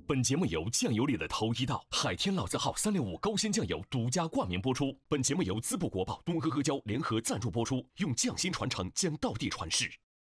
本节目由酱油里的头一道海天老字号365高鲜酱油独家冠名播出。本节目由淄博国宝东阿阿胶联合赞助播出，用匠心传承，将道地传世。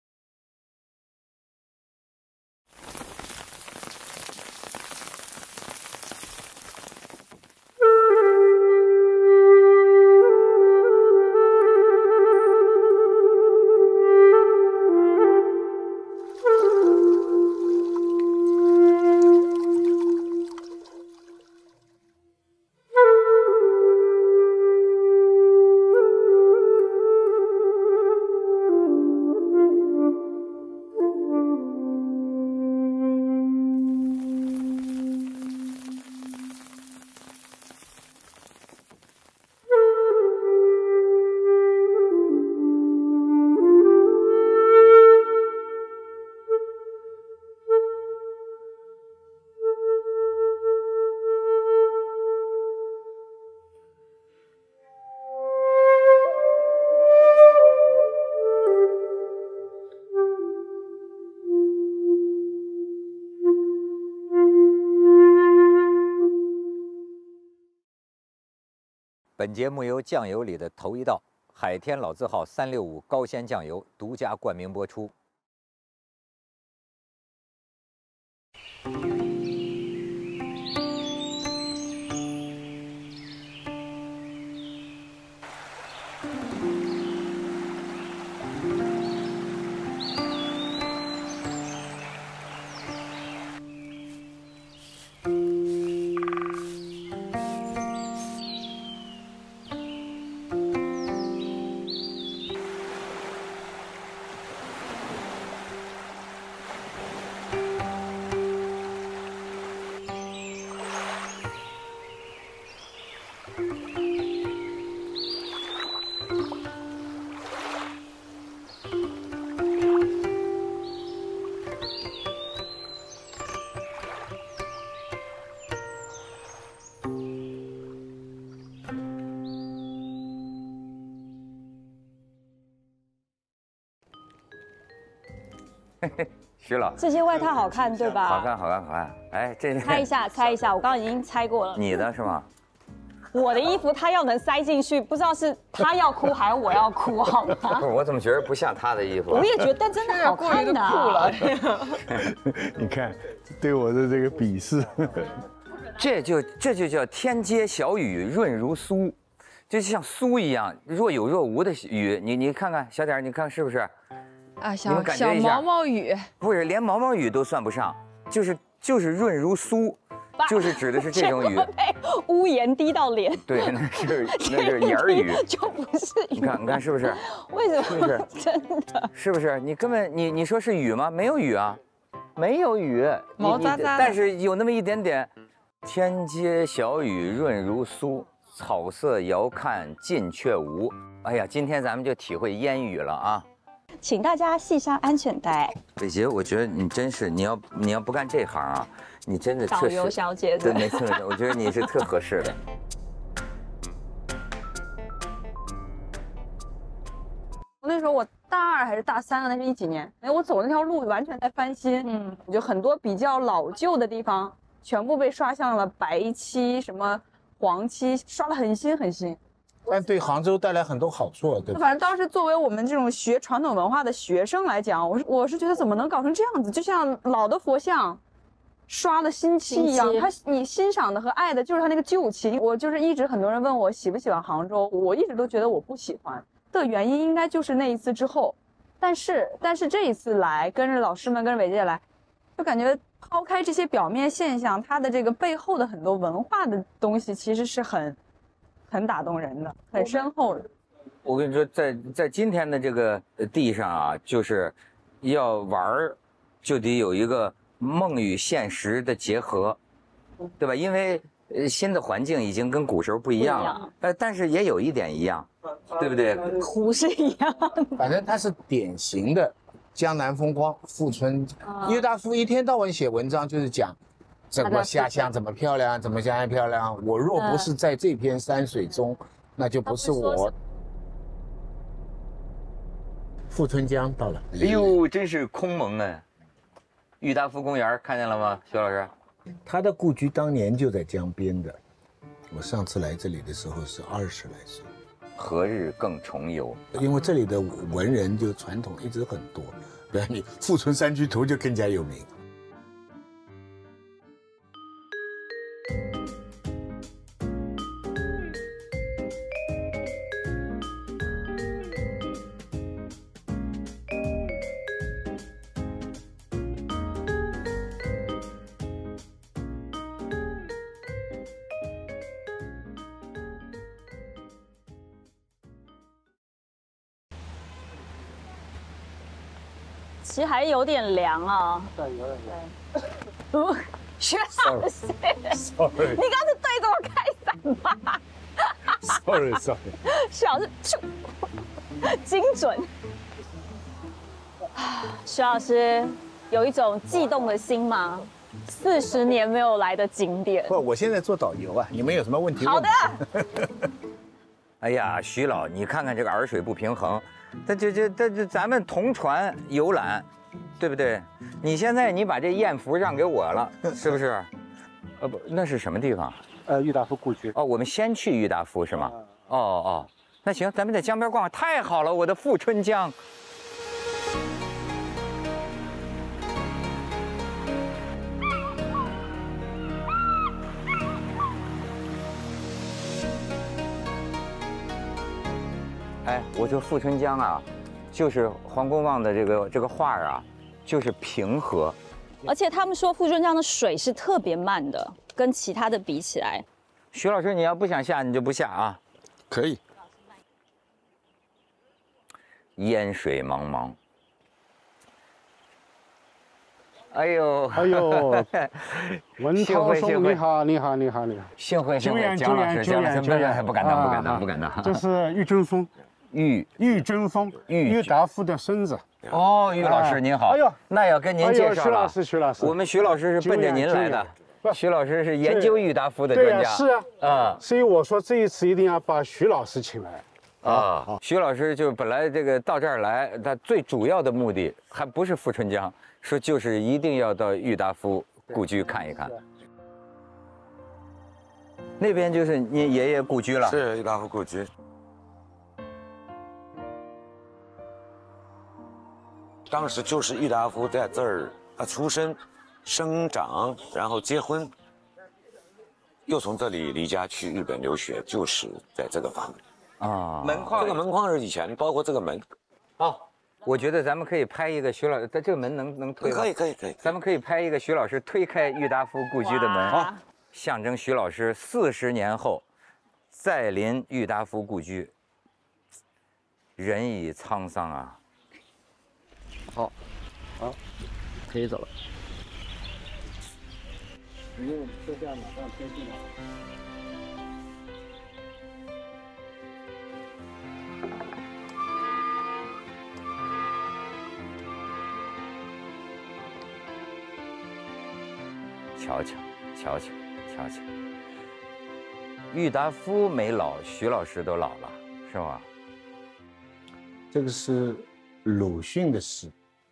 本节目由酱油里的头一道海天老字号365高鲜酱油独家冠名播出。徐老， 这些外套好看对吧？ 好看，好看，好看。哎，这猜一下，猜一下，我刚刚已经猜过了。 你的是吗？ 我的衣服他要能塞进去，不知道是他要哭还是我要哭，好吗？ 不是，我怎么觉得不像他的衣服？ 我也觉得，但真的好看的。 酷了。你看，对我的这个鄙视。 这就叫天街小雨润如酥，就像酥一样若有若无的雨。你看看小点，你看是不是？ 啊，小毛毛雨， 不是，连毛毛雨都算不上，就是润如酥，就是指的是这种雨。 屋檐滴到脸。 对，那是檐儿雨， 就不是雨。 你看是不是？ 为什么？ 是不是？ 真的？ 是不是？你根本你说是雨吗？没有雨啊，没有雨， 毛扎扎的。 但是有那么一点点。天街小雨润如酥，草色遥看近却无。哎呀，今天咱们就体会烟雨了啊！ 请大家系上安全带。 伟杰，我觉得你真是，你要不干这行啊，你真的导游小姐对，没错，我觉得你是特合适的。 那时候我大2还是大3了，那是一几年？哎，我走那条路完全在翻新，我就很多比较老旧的地方全部被刷向了白漆、什么黄漆，刷得很新很新。 但对杭州带来很多好处，对吧？ 反正当时作为我们这种学传统文化的学生来讲，我是觉得怎么能搞成这样子？就像老的佛像刷了新漆一样，你欣赏的和爱的就是它那个旧漆。我就是一直很多人问我喜不喜欢杭州，我一直都觉得我不喜欢的原因应该就是那一次之后，但是这一次来跟着老师们跟着伟姐来，就感觉抛开这些表面现象，它的这个背后的很多文化的东西其实是很打动人的，很深厚的。 我跟你说，在今天的这个地上啊，就是要玩就得有一个梦与现实的结合，对吧？因为新的环境已经跟古时候不一样了，但是也有一点一样，对不对？ 湖是一样的， 反正它是典型的江南风光富春。郁大夫一天到晚写文章就是讲整个家乡怎么漂亮，怎么家乡漂亮。我若不是在这片山水中，那就不是我。富春江到了， 哎呦，真是空蒙啊！郁大夫公园看见了吗，徐老师？ 他的故居当年就在江边的。我上次来这里的时候是20来岁。 何日更重游？ 因为这里的文人就传统一直很多，比如你《富春山居图》就更加有名。 其实还有点凉啊。对，有点凉。薛老师，你刚是对着我开伞吗 ？Sorry。 薛老师，精准。薛老师有一种悸动的心吗？40年没有来的景点。 不，我现在做导游啊，你们有什么问题？ 好的。 哎呀，徐老，你看看这个洱水不平衡。这咱们同船游览，对不对？你现在你把这艳福让给我了，是不是？不，那是什么地方？ 郁达夫故居。 哦，我们先去郁达夫是吗？哦，那行，咱们在江边逛，太好了，我的富春江。哎，我说富春江啊，就是黄公望的这个画啊，就是平和， 而且他们说富春江的水是特别慢的，跟其他的比起来。 徐老师，你要不想下，你就不下啊。 可以。 烟水茫茫。哎呦， 文涛兄，你好。 幸会，蒋老师，不敢当。 这是郁争锋。郁争锋，郁达夫的孙子。 哦，郁老师您好。哎呦，那要跟您介绍了。 徐老师， 我们徐老师是奔着您来的。徐老师是研究郁达夫的专家。 对啊，是啊。所以我说这一次一定要把徐老师请来。 徐老师就本来这个到这儿来，他最主要的目的还不是富春江，说就是一定要到郁达夫故居看一看。那边就是您爷爷故居了。 是郁达夫故居。当时就是郁达夫在这儿出生、生长，然后结婚，又从这里离家去日本留学，就是在这个房子。门框，这个门框是以前，包括这个门。 我觉得咱们可以拍一个徐老师，这个门能推吗？ 可以。 咱们可以拍一个徐老师推开郁达夫故居的门，象征徐老师40年后再临郁达夫故居。人已沧桑啊。 好，可以走了。你用摄像马上贴进来。 瞧，郁达夫没老，徐老师都老了，是吗？ 这个是鲁迅的诗，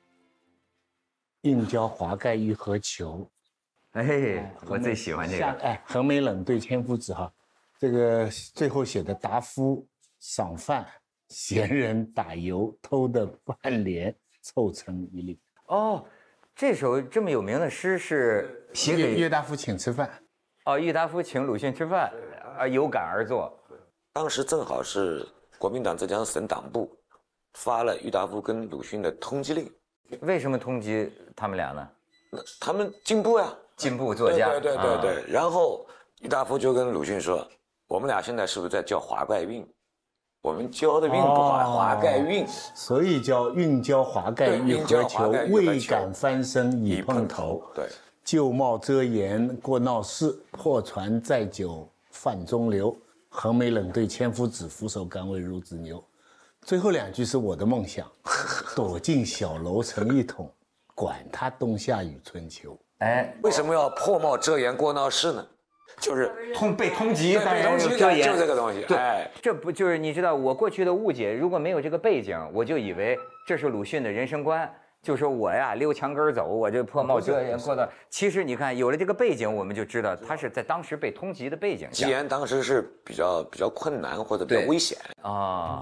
应交华盖玉何求。 哎，我最喜欢这个。 哎，横眉冷对千夫指哈，这个最后写的达夫赏饭，闲人打油，偷的半联凑成一粒。 哦，这首这么有名的诗是写给郁达夫请吃饭。 郁达夫请鲁迅吃饭，有感而作。 当时正好是国民党浙江省党部发了郁达夫跟鲁迅的通缉令。 为什么通缉他们俩呢？ 他们进步呀， 进步作家。 对。然后郁达夫就跟鲁迅说：“我们俩现在是不是在叫华盖运？我们教的运不好，华盖运， 所以叫运交华盖玉何求，未敢翻身已碰头。 对。” 旧帽遮颜过闹市，破船载酒泛中流。横眉冷对千夫指，俯首甘为孺子牛。最后2句是我的梦想，躲进小楼成一统，管他冬夏与春秋。 哎， 为什么要破帽遮颜过闹市呢？就是被通缉， 被通缉就这个东西。 对，这不就是你知道我过去的误解？如果没有这个背景，我就以为这是鲁迅的人生观。 就说我呀溜墙根走，我这破帽遮破的。其实你看，有了这个背景，我们就知道他是在当时被通缉的背景下。 吉安当时是比较困难或者比较危险啊。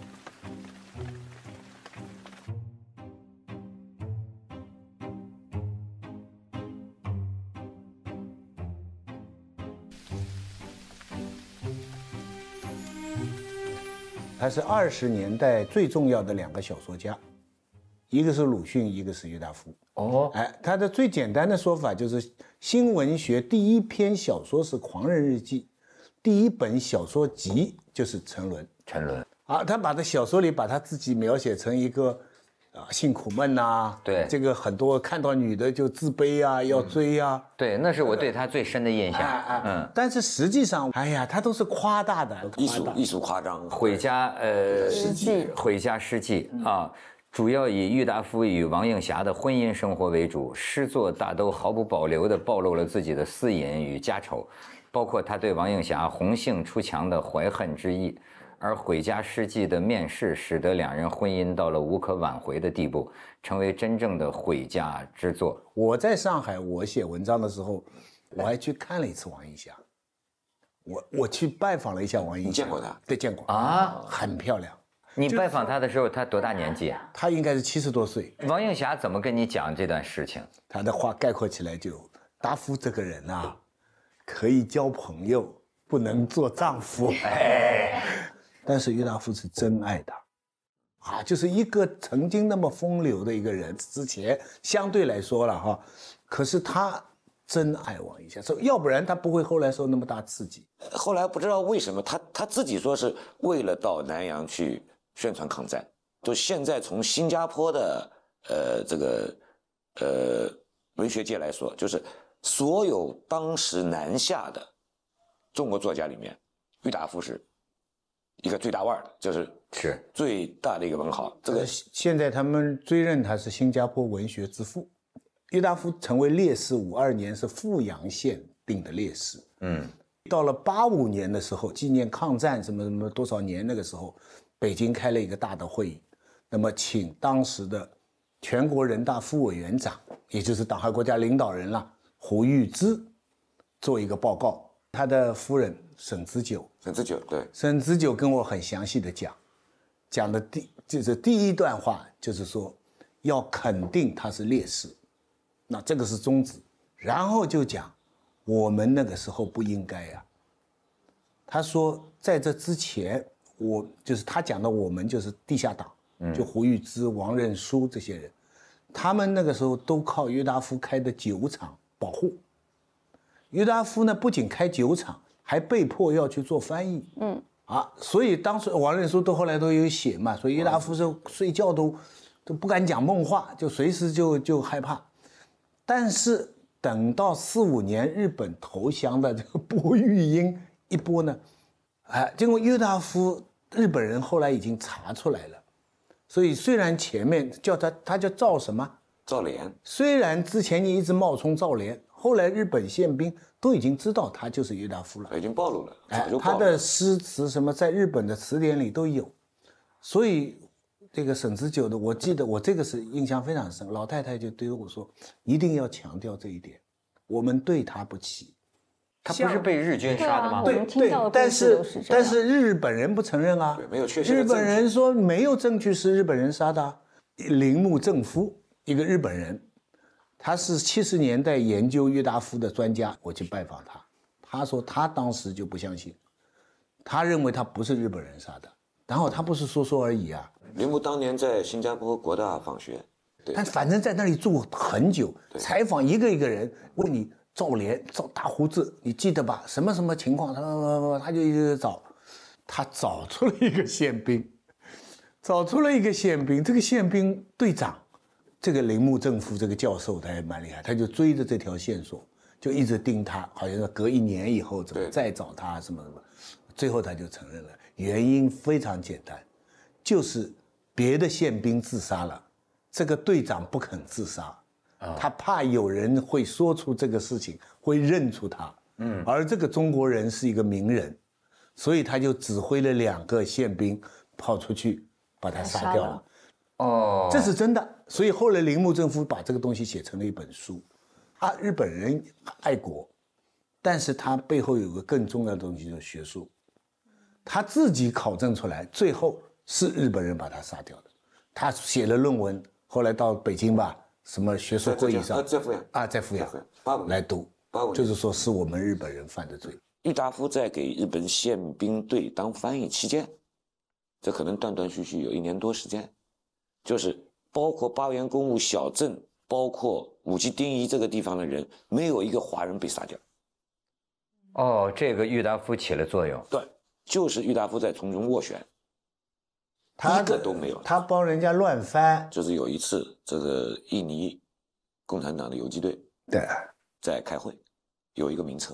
他是20年代最重要的2个小说家，一个是鲁迅，一个是郁达夫。哦，他的最简单的说法就是新文学第一篇小说是《狂人日记》，第一本小说集就是《沉沦》。 沉沦啊，他把小说里把他自己描写成一个性苦闷呐， 对， 这个很多看到女的就自卑啊，要追啊， 对，那是我对他最深的印象。 但是实际上，哎呀，他都是夸大的， 艺术夸张。 毁家毁家诗记啊，主要以郁达夫与王映霞的婚姻生活为主，诗作大都毫不保留地暴露了自己的私隐与家丑，包括他对王映霞红杏出墙的怀恨之意。而毁家诗记的面世，使得2人婚姻到了无可挽回的地步，成为真正的毁家之作。 我在上海，我写文章的时候，我还去看了一次王映霞，我去拜访了一下王映霞。 你见过她？ 对，见过啊，很漂亮。 你拜访她的时候，她多大年纪？ 她应该是70多岁。 王映霞怎么跟你讲这段事情？ 她的话概括起来就：达夫这个人啊，可以交朋友，不能做丈夫。但是郁达夫是真爱他，就是一个曾经那么风流的一个人，之前相对来说了哈，可是他真爱王映霞，要不然他不会后来受那么大刺激。 后来不知道为什么他自己说是为了到南洋去宣传抗战，就现在从新加坡的这个文学界来说，就是所有当时南下的中国作家里面，郁达夫是一个最大腕的，就是最大的一个文豪。这个现在他们追认他是新加坡文学之父。郁达夫成为烈士，52年是富阳县定的烈士。到了85年的时候，纪念抗战什么多少年，那个时候，北京开了一个大的会议，那么请当时的全国人大副委员长，也就是党和国家领导人了，胡玉芝做一个报告。他的夫人沈子久， 对， 沈子久跟我很详细的讲的第一段话就是说要肯定他是烈士，那这个是宗旨，然后就讲我们那个时候不应该呀。他说在这之前，就是他讲的我们就是地下党，就胡玉芝、王任书这些人，他们那个时候都靠郁达夫开的酒厂保护。郁达夫呢，不仅开酒厂，还被迫要去做翻译。所以当时王任书后来都有写嘛，所以郁达夫是睡觉都不敢讲梦话，就随时就害怕。但是等到45年日本投降的这个播育英一波呢，经过郁达夫，日本人后来已经查出来了，所以虽然前面叫他叫赵什么？ 赵连。 虽然之前你一直冒充赵连，后来日本宪兵都已经知道他就是郁达夫了， 已经暴露了。早就暴露了。 他的诗词什么在日本的词典里都有，所以这个沈子久的，我记得我这个是印象非常深。老太太就对我说，一定要强调这一点，我们对他不起。 他不是被日军杀的吗？ 对，但是日本人不承认啊， 没有确切的证据。 日本人说没有证据是日本人杀的。铃木正夫，一个日本人，他是70年代研究郁达夫的专家，我去拜访他，他说他当时就不相信，他认为他不是日本人杀的，然后他不是说而已啊。 铃木当年在新加坡国大访学， 他反正在那里住很久，采访一个人，问你赵连赵大胡子，你记得吧？什么什么情况？他就一直找，他找出了一个宪兵，这个宪兵队长，这个铃木正夫这个教授他也蛮厉害，他就追着这条线索，就一直盯他，好像是隔1年以后怎么再找他什么，最后他就承认了，原因非常简单，就是别的宪兵自杀了，这个队长不肯自杀。他怕有人会说出这个事情，会认出他。而这个中国人是一个名人，所以他就指挥了2个宪兵跑出去把他杀掉了。 哦，这是真的。所以后来铃木正夫把这个东西写成了一本书。日本人爱国，但是他背后有个更重要的东西，就是学术。他自己考证出来，最后是日本人把他杀掉的。他写了论文，后来到北京吧，什么学术会议上在阜阳来读，就是说是我们日本人犯的罪。 郁达夫在给日本宪兵队当翻译期间，这可能断断续续有1年多时间，就是包括八原公务小镇，包括武吉町一这个地方的人，没有一个华人被杀掉。 哦，这个郁达夫起了作用。 对，就是郁达夫在从中斡旋，一个都没有。 他帮人家乱翻。 就是有一次，这个印尼共产党的游击队在开会，有一个名册，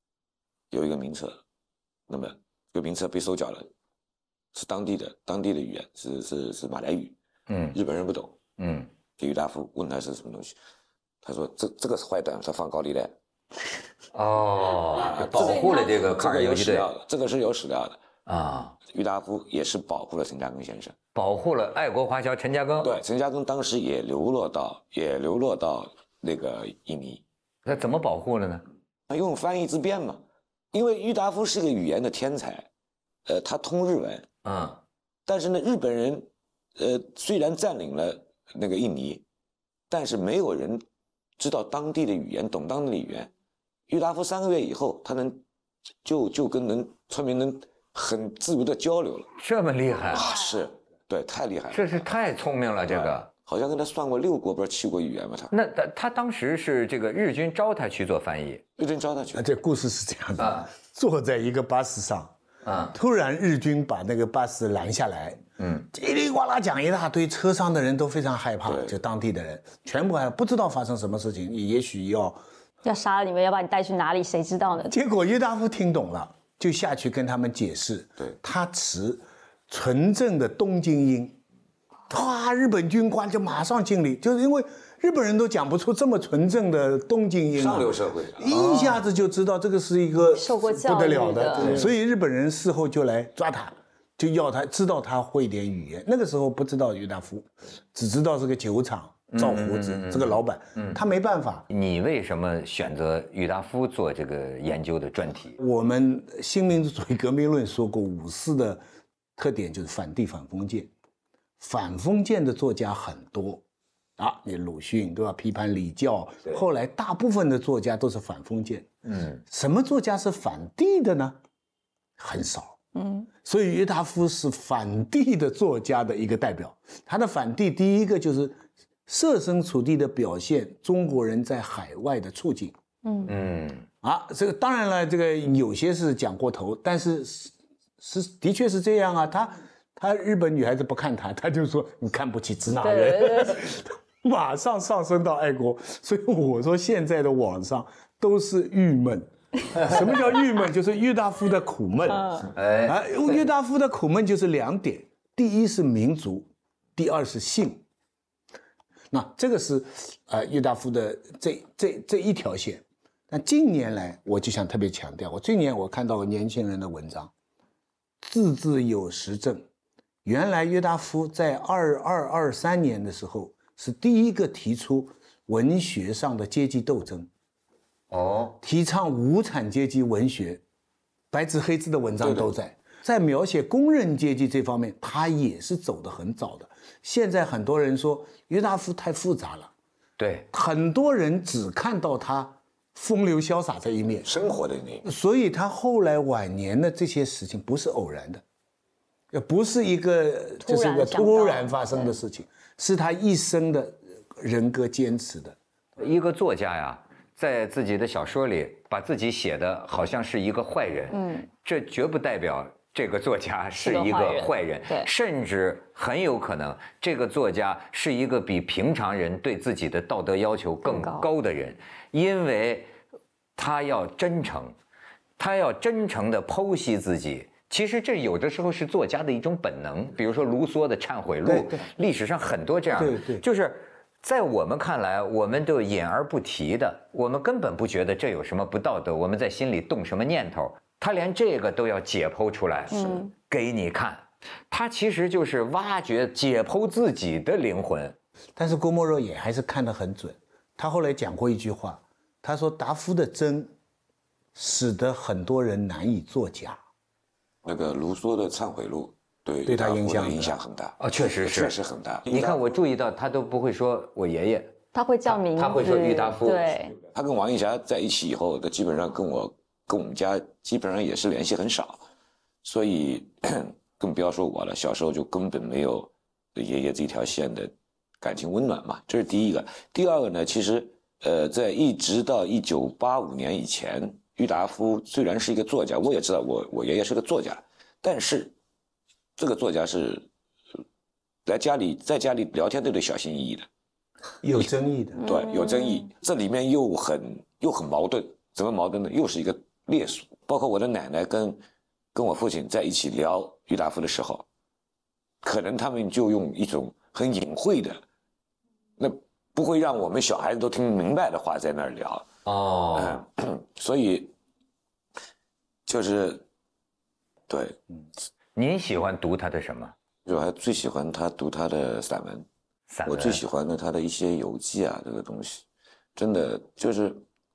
那么这个名册被收缴了，是当地的语言，是马来语，日本人不懂，这郁达夫问他是什么东西，他说这个是坏蛋，他放高利贷。 哦，保护了这个抗日游击队， 这个是有史料的啊。郁达夫也是保护了陈嘉庚先生， 保护了爱国华侨陈嘉庚。 对，陈嘉庚当时也流落到那个印尼。 那怎么保护了呢？ 他用翻译自辩嘛，因为郁达夫是个语言的天才，他通日文，但是呢，日本人虽然占领了那个印尼，但是没有人知道当地的语言，懂当地的语言。郁达夫3个月以后，他能就跟村民能很自如的交流了。 这么厉害啊！是，对，太厉害了。 这是太聪明了，这个好像跟他算过6国不是7国语言吧？ 他当时是这个日军招他去做翻译， 日军招他去。 这故事是这样的，坐在一个巴士上，突然日军把那个巴士拦下来，叽里呱啦讲一大堆，车上的人都非常害怕，就当地的人全部还不知道发生什么事情，也许要杀了你们，要把你带去哪里？谁知道呢？ 结果郁达夫听懂了，就下去跟他们解释。他持纯正的东京音，日本军官就马上敬礼，就是因为日本人都讲不出这么纯正的东京音， 上流社会一下子就知道这个是一个受过教育不得了的，所以日本人事后就来抓他，就要他知道他会点语言。那个时候不知道郁达夫，只知道是个酒厂。赵胡子这个老板，他没办法。 你为什么选择郁达夫做这个研究的专题？ 我们新民主主义革命论说过，54的特点就是反帝反封建，反封建的作家很多你鲁迅对吧？批判礼教，后来大部分的作家都是反封建。什么作家是反帝的呢？很少。所以郁达夫是反帝的作家的一个代表。他的反帝第一个就是设身处地的表现中国人在海外的处境。这个当然了，这个有些是讲过头，但是的确是这样啊。他日本女孩子不看他就说你看不起支那人，马上上升到爱国。所以我说现在的网上都是郁闷。什么叫郁闷？就是郁达夫的苦闷。郁达夫的苦闷就是2点：第一是民族，第二是性。那这个是郁达夫的这一条线。那近年来我就想特别强调，近年我看到个年轻人的文章，字字有实证。原来郁达夫在22、23年的时候是第一个提出文学上的阶级斗争，提倡无产阶级文学，白纸黑字的文章都在描写工人阶级这方面，他也是走得很早的。现在很多人说郁达夫太复杂了， 对， 很多人只看到他风流潇洒这一面， 生活的那一面， 所以他后来晚年的这些事情不是偶然的，也不是一个就是一个突然发生的事情，是他一生的人格坚持的。 一个作家呀，在自己的小说里把自己写的好像是一个坏人，这绝不代表这个作家是一个坏人，甚至很有可能这个作家是一个比平常人对自己的道德要求更高的人，因为他要真诚，他要真诚地剖析自己。其实这有的时候是作家的一种本能，比如说卢梭的《忏悔录》，历史上很多这样，就是在我们看来，我们都隐而不提的，我们根本不觉得这有什么不道德，我们在心里动什么念头，他连这个都要解剖出来，给你看， 他其实就是挖掘、解剖自己的灵魂。 但是郭沫若也还是看得很准。他后来讲过一句话，他说达夫的真，使得很多人难以作假。 那个卢梭的《忏悔录》对他影响很大。 哦，确实很大。 你看，我注意到他都不会说我爷爷， 他会叫名字， 他会说郁达夫。 对， 他跟王映霞在一起以后，他基本上跟我们家基本上也是联系很少，所以更不要说我了。小时候就根本没有爷爷这条线的感情温暖嘛，这是第一个。第二个呢，其实在一直到1985年以前，郁达夫虽然是一个作家，我也知道我爷爷是个作家，但是这个作家是在家里聊天都得小心翼翼的， 有争议的。 对，有争议，这里面又很矛盾。怎么矛盾呢？又是一个烈俗。包括我的奶奶跟我父亲在一起聊郁达夫的时候，可能他们就用一种很隐晦的，那不会让我们小孩子都听明白的话在那儿聊。哦，所以就是对。 您喜欢读他的什么？ 我还最喜欢他读他的散文。我最喜欢的他的一些游记啊，这个东西，真的就是，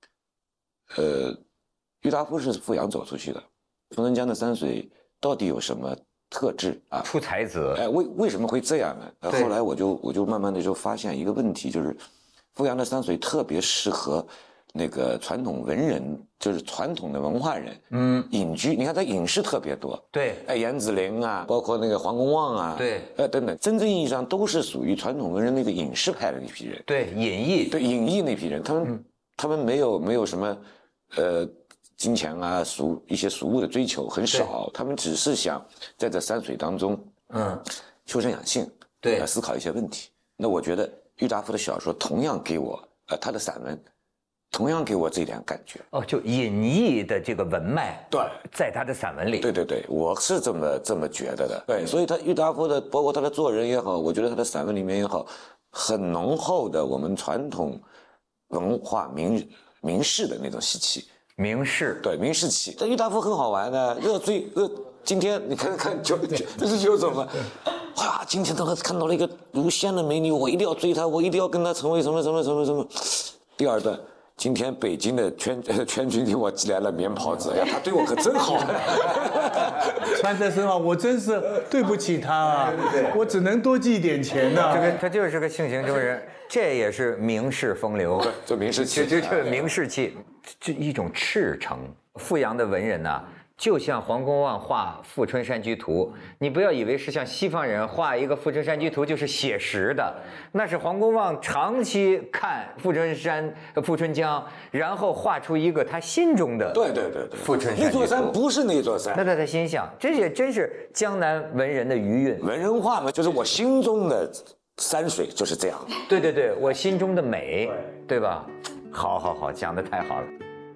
郁达夫是富阳走出去的。涪城江的山水到底有什么特质啊？ 出才子。 哎，为什么会这样呢？后来我就慢慢的就发现一个问题，就是富阳的山水特别适合那个传统文人，就是传统的文化人，隐居。你看他隐士特别多， 对， 哎，严子陵啊，包括那个黄公望啊， 对， 等等，真正意义上都是属于传统文人那个隐士派的那批人， 对，隐逸， 对，隐逸那批人，他们没有什么，金钱啊，一些俗物的追求很少，他们只是想在这山水当中，修身养性，对，思考一些问题。那我觉得郁达夫的小说同样给我，他的散文。同样给我这点感觉哦，就隐逸的这个文脉， 对， 在他的散文里， 对，我是这么觉得的，对，所以他郁达夫的，包括他的做人也好，我觉得他的散文里面也好，很浓厚的我们传统文化名士的那种习气， 名士， 对，名士气。但郁达夫很好玩的，今天你看这是有什么？哇，今天看到了一个如仙的美女，我一定要追她，我一定要跟她成为什么。第二段。今天北京的全军给我寄来了棉袍子，哎呀，他对我可真好， 穿在身上，我真是对不起他啊，我只能多寄一点钱呢。 他就是个性情中人，这也是名士风流， 对，就名士气， 这名士气，这一种赤诚。富阳的文人呐，就像黄公望画《富春山居图》，你不要以为是像西方人画一个《富春山居图》就是写实的，那是黄公望长期看富春江，然后画出一个他心中的对富春山居图。 那座山不是那座山， 那在他心想，这也真是江南文人的余韵。 文人画嘛，就是我心中的山水就是这样。 对，我心中的美，对吧？好，讲得太好了。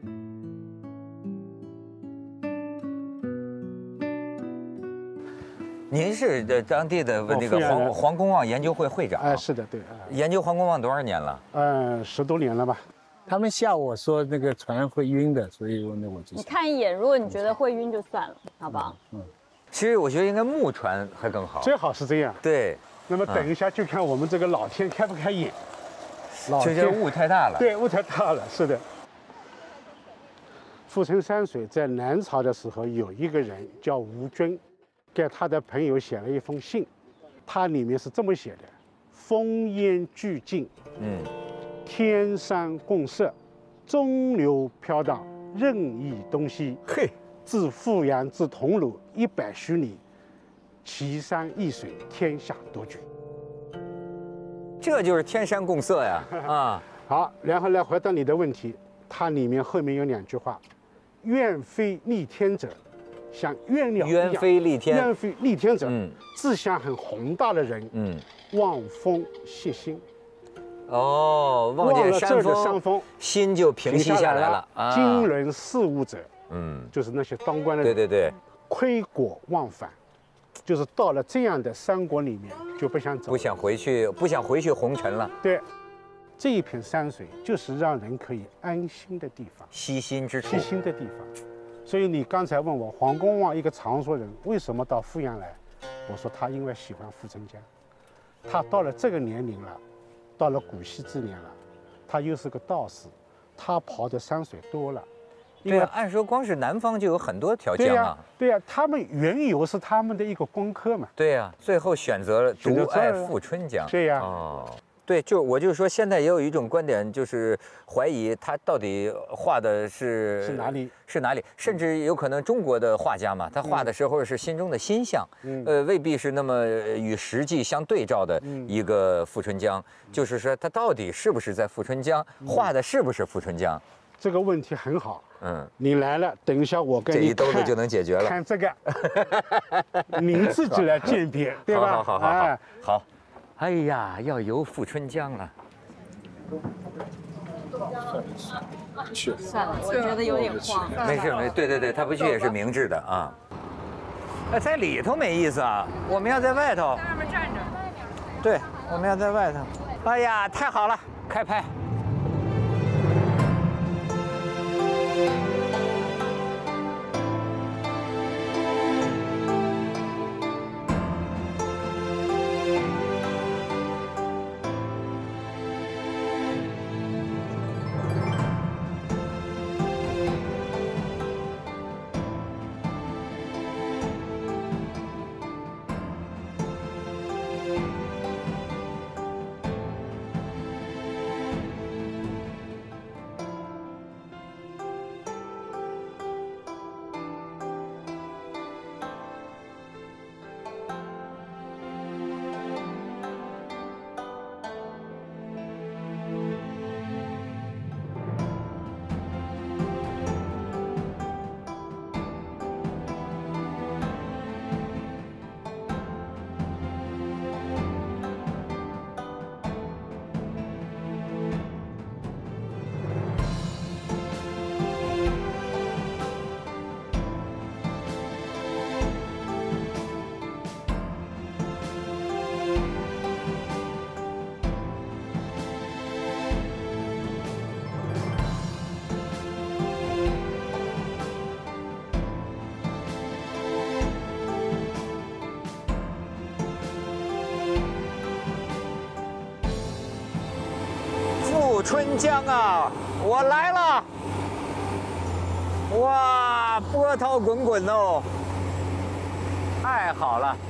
您是当地的那个黄公望研究会会长？ 是的，对。 研究黄公望多少年了 ？10多年了吧。 他们吓我说那个船会晕的，所以我就。 你看一眼，如果你觉得会晕就算了，好不好？ 其实我觉得应该木船还更好。 最好是这样。 对。 那么等一下就看我们这个老天开不开眼。 就这雾太大了。 对，雾太大了，是的。富春山水在南朝的时候，有一个人叫吴均。给他的朋友写了一封信，它里面是这么写的：风烟俱尽，天山共色，中流飘荡，任意东西。 嘿， 自富阳至桐庐100许里，奇山异水，天下多绝。 这就是天山共色呀！啊， 好，然后来回答你的问题，它里面后面有2句话：愿非逆天者。像鸳鸟一样， 鸳飞戾天， 鸳飞戾天者，志向很宏大的人，望风歇心。 哦，望见山峰，心就平息下来了。 经纶事务者，就是那些当官的人， 对， 窥果忘返，就是到了这样的山国里面就不想走， 不想回去红尘了。 对，这一片山水就是让人可以安心的地方， 息心之处， 息心的地方。所以你刚才问我黄公望一个常熟人为什么到富阳来， 我说他因为喜欢富春江，他到了这个年龄了，到了古稀之年了，他又是个道士，他跑的山水多了。 对啊，按说光是南方就有很多条江啊。 对呀，他们原有是他们的一个功课嘛。 对呀，最后选择了独爱富春江。 对呀。 哦。对，我就说，现在也有一种观点，就是怀疑他到底画的是哪里， 甚至有可能中国的画家嘛，他画的时候是心中的心象，未必是那么与实际相对照的一个富春江，就是说他到底是不是在富春江画的，是不是富春江？ 这个问题很好，你来了，等一下我跟你这一兜子就能解决了。 看这个，您自己来鉴别，对吧？ 好。哎呀，要游富春江了。 算了，我觉得有点慌。 没事，对，他不去也是明智的啊。在里头没意思啊，我们要在外头。 在外面站着。 对，我们要在外头。哎呀，太好了，开拍。富春江啊，我来了！哇，波涛滚滚哦，太好了！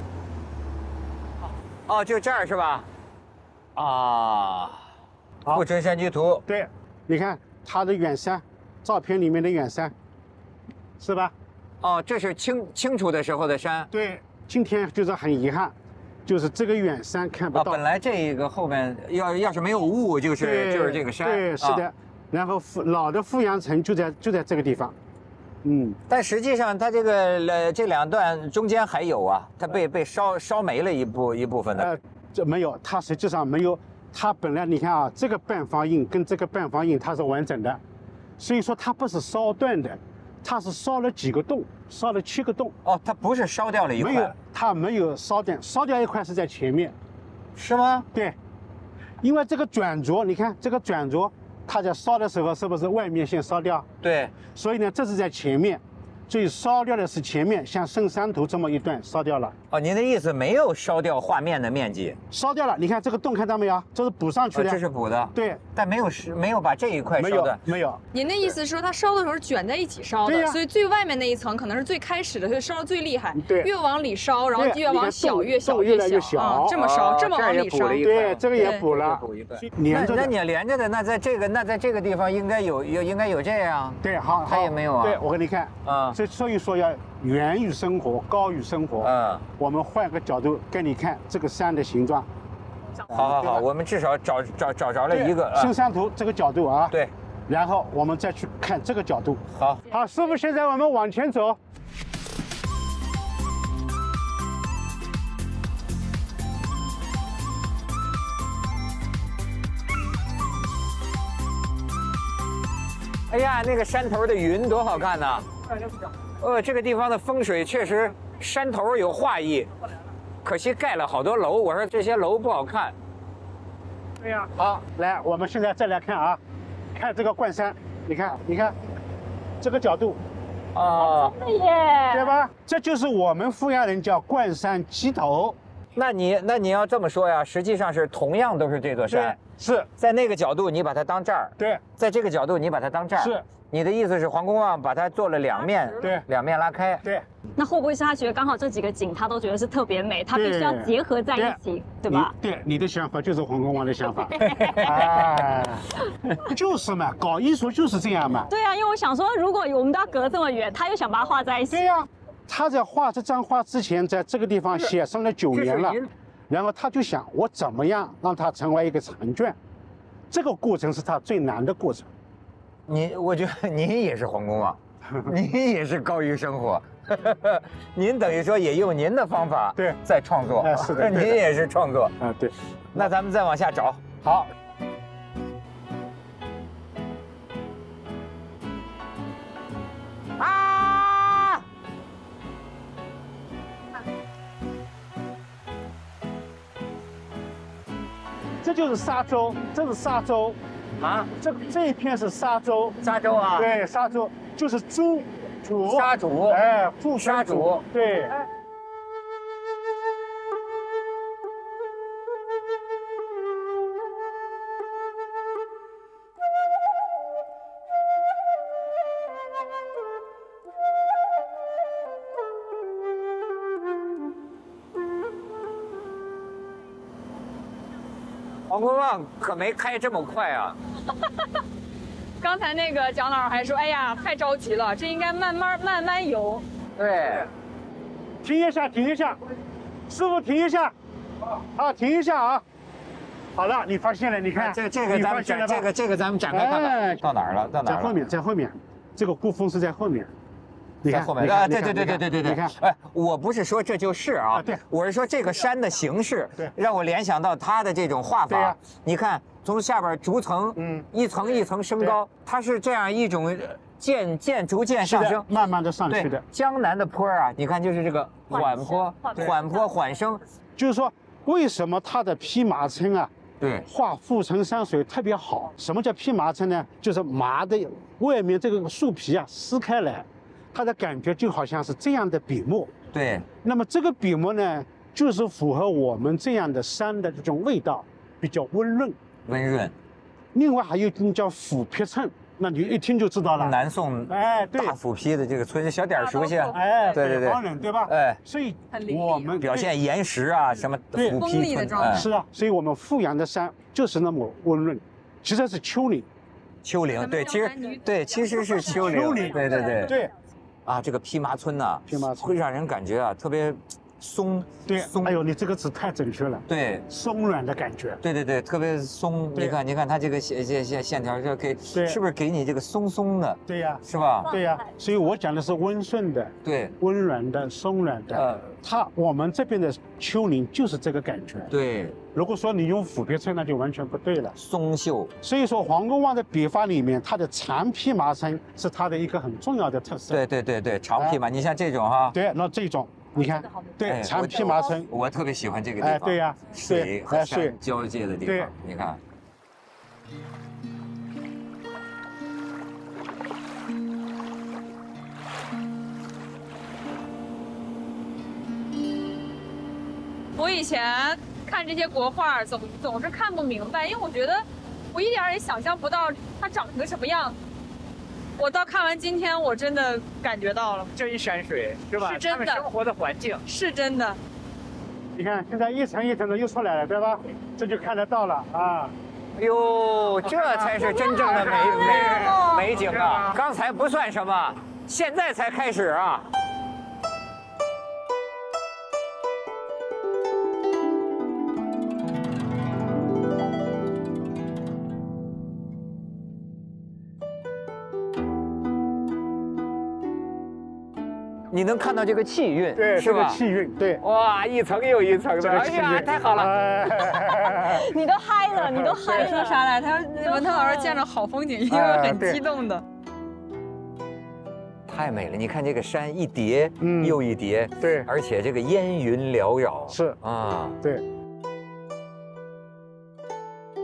哦，就这儿是吧？啊，富春山居图。 对，你看它的远山，照片里面的远山，是吧？ 哦，这是清楚的时候的山。 对，今天就是很遗憾。就是这个远山看不到。 本来这个后面要是没有雾，就是这个山。 对，是的。然后老的富阳城就在这个地方。 但实际上它这两段中间还有啊，它被烧没了一部分的。 这没有，它实际上没有。它本来你看啊，这个半方印跟这个半方印它是完整的，所以说它不是烧断的。它是烧了几个洞，烧了7个洞。 哦，它不是烧掉了一块。 没有，它没有烧掉，烧掉一块是在前面， 是吗？ 对，因为这个转轴，你看这个转轴，它在烧的时候是不是外面先烧掉？ 对。 所以呢，这是在前面，所以烧掉的是前面，像圣山图这么一段烧掉了。 哦，您的意思没有烧掉画面的面积？ 烧掉了，你看这个洞看到没有？这是补上去的。 这是补的。 对， 但没有把这一块烧断。 没有。 您的意思是说，它烧的时候是卷在一起烧的，所以最外面那一层可能是最开始的，所以烧的最厉害。 对， 越往里烧，然后越往小，越小越小啊，这么烧，这么往里烧。 对，这个也补了， 连着的。那你连着的，那在这个地方应该有这样。 对，好， 它也没有啊。 对，我给你看啊，所以说要源于生活，高于生活。我们换个角度给你看这个山的形状。 好，我们至少找着了一个圣山图这个角度啊。 对， 然后我们再去看这个角度。 好， 师傅，现在我们往前走。 哎呀，那个山头的云多好看呐！这个地方的风水确实山头有画意，可惜盖了好多楼。我说这些楼不好看。 对呀。好，来，我们现在再来看啊，看这个冠山，你看这个角度， 哦， 真的耶， 对吧？这就是我们富阳人叫冠山鸡头。 那你要这么说呀，实际上是同样都是这座山， 是在那个角度你把它当这儿， 对， 在这个角度你把它当这儿， 是。 你的意思是黄公望把它做了两面， 对， 两面拉开， 对。 那会不会是他觉得刚好这几个景他都觉得是特别美，他必须要结合在一起，对吧？ 对，你的想法就是黄公望的想法。哎，就是嘛，搞艺术就是这样嘛。 对啊，因为我想说，如果我们都要隔这么远，他又想把它画在一起。 对呀，他在画这张画之前，在这个地方写生了9年了，然后他就想，我怎么样让它成为一个长卷？这个过程是他最难的过程。 我觉得您也是黄公望，您也是高于生活，您等于说也用您的方法对在创作， 是的， 您也是创作啊，对。 那咱们再往下找， 好。 啊！ 这就是沙洲，这是沙洲。 啊， 这一片是沙洲， 沙洲啊， 对，沙洲就是猪， 沙主， 哎， 沙主， 对。 黄公望可没开这么快啊！ 刚才那个蒋老师还说：“哎呀，太着急了，这应该慢慢游。” 对， 停一下，停一下，师傅停一下，好，停一下啊！好了，你发现了，你看这个咱们展开看看，到哪儿了？到哪儿了？ 在后面，在后面，这个孤峰是在后面。 在后面啊，对，你看，哎，我不是说这就是啊， 对， 我是说这个山的形式， 对， 让我联想到它的这种画法。你看，从下边逐层，一层一层升高，它是这样一种逐渐上升， 慢慢的上去的。 江南的坡啊，你看就是这个缓坡缓升， 就是说为什么它的披麻碜啊？ 对， 画富春山水特别好。什么叫披麻碜呢？就是麻的外面这个树皮啊撕开来。它的感觉就好像是这样的笔墨， 对。 那么这个笔墨呢，就是符合我们这样的山的这种味道，比较温润。另外还有一种叫斧劈衬，那你一听就知道了。 南宋哎，对， 大斧劈的这个村小点熟悉啊。 哎， 对， 北方人对吧？ 哎， 所以我们表现岩石啊什么斧劈的状态。 是啊，所以我们富阳的山就是那么温润，其实是丘陵。 丘陵，对，其实是丘陵，对。啊，这个披麻村呐，会让人感觉啊特别松， 松。哎呦，你这个词太准确了。 对， 松软的感觉。 对，特别松。你看它这个线条就给，是不是给你这个松松的？ 对呀， 是吧？ 对呀，所以我讲的是温顺的， 对， 温软的、松软的。我们这边的丘陵就是这个感觉。 对。 如果说你用斧劈衬，那就完全不对了， 松秀。 所以说黄公望的笔法里面，它的长披麻碜是它的一个很重要的特色。 对，长披麻，你像这种哈。 对，那这种你看，对，长披麻碜， 我特别喜欢这个地方。 对呀， 水和山交界的地方，你看。 我以前看这些国画总是看不明白，因为我觉得我一点也想象不到它长成什么样子。我到看完今天，我真的感觉到了真山水是吧？ 是真的， 生活的环境是真的。 你看现在一层一层的又出来了，对吧？这就看得到了啊。 哎呦，这才是真正的美景啊！刚才不算什么，现在才开始啊。你能看到这个气韵， 对， 是吧？ 气韵，对。 哇，一层又一层的，哎呀，太好了！ 你都嗨了，你都嗨了。 说啥来？他文涛老师见着好风景，因为很激动的。 太美了！你看这个山一叠又一叠， 对， 而且这个烟云缭绕， 是啊， 对。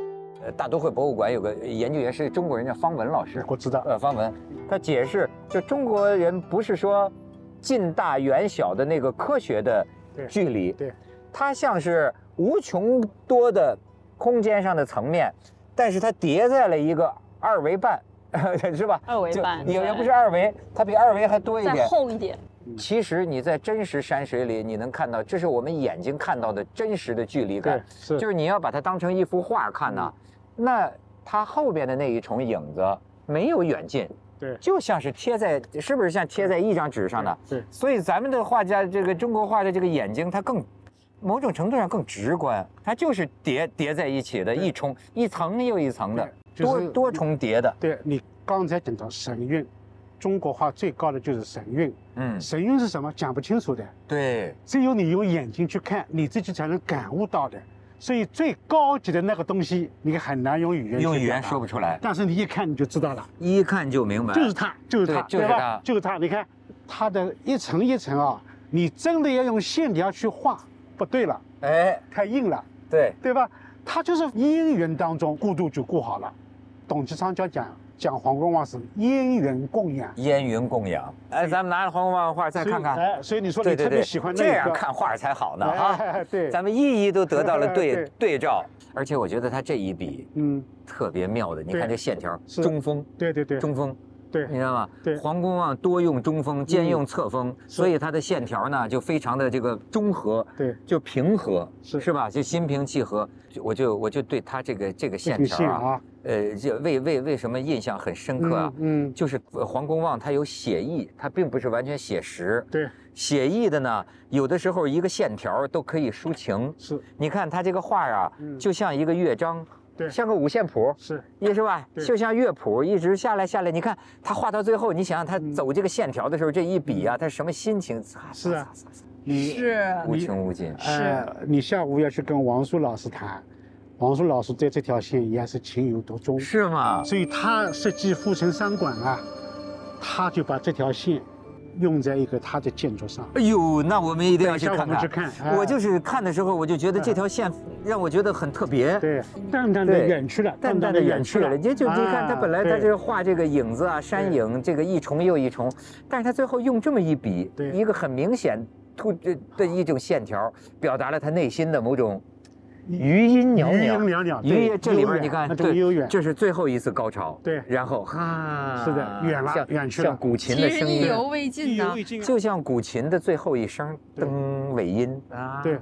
大都会博物馆有个研究员是中国人，叫方文老师。 我知道。 方文，他解释，就中国人不是说近大远小的那个科学的距离， 对， 它像是无穷多的空间上的层面，但是它叠在了一个2维半，是吧 ？2维半也不是2维，它比2维还多一点， 再厚一点。 其实你在真实山水里，你能看到，这是我们眼睛看到的真实的距离感。 是， 就是你要把它当成一幅画看呢，那它后边的那一重影子没有远近， 对， 就像是贴在，是不是像贴在一张纸上的？ 对。 所以咱们的画家，这个中国画的这个眼睛，它更某种程度上更直观，它就是叠在一起的一重一层又一层的，多重叠的。 对，你刚才讲到神韵。中国画最高的就是神韵，神韵是什么？讲不清楚的。 对， 只有你用眼睛去看，你自己才能感悟到的。所以最高级的那个东西，你很难用语言说不出来。 但是你一看你就知道了， 一看就明白， 就是它，对吧？就是它。你看它的一层一层啊，你真的要用线条去画，不对了， 哎， 太硬了，对吧？它就是因缘当中过渡就过好了。董其昌讲黄公望是烟云供养， 烟云供养。哎，咱们拿着黄公望画再看看。 哎，所以你说你特别喜欢那个， 这样看画才好呢哈。 对， 咱们一都得到了对照，而且我觉得他这一笔，特别妙的。你看这线条，中锋， 对， 中锋， 对， 你知道吗？ 对， 黄公望多用中锋，兼用侧锋，所以它的线条呢就非常的这个中和， 对， 就平和，是吧？就心平气和。我就对他这个线条啊。就为什么印象很深刻啊？就是黄公望他有写意，他并不是完全写实。 对， 写意的呢，有的时候一个线条都可以抒情。 是， 你看他这个画啊，就像一个乐章， 对， 像个五线谱，是吧？就像乐谱一直下来，你看他画到最后，你想想他走这个线条的时候，这一笔啊，他什么心情？ 是啊， 无穷无尽。 你下午要去跟王舒老师谈。王舒老师对这条线也是情有独钟， 是吗？ 所以他设计阜成山馆啊，他就把这条线用在一个他的建筑上。 哎呦，那我们一定要去看看。 我就是看的时候，我就觉得这条线让我觉得很特别。 对，淡淡的远去了， 淡淡的远去了。你看他本来他这画这个影子啊，山影这个一重又一重，但是他最后用这么一笔，一个很明显的一种线条，表达了他内心的某种。余音袅袅，这里边你看，对，这是最后一次高潮， 对， 然后哈， 是的，远去了， 像古琴的声音， 意犹未尽呢， 就像古琴的最后一声噔尾音啊， 对。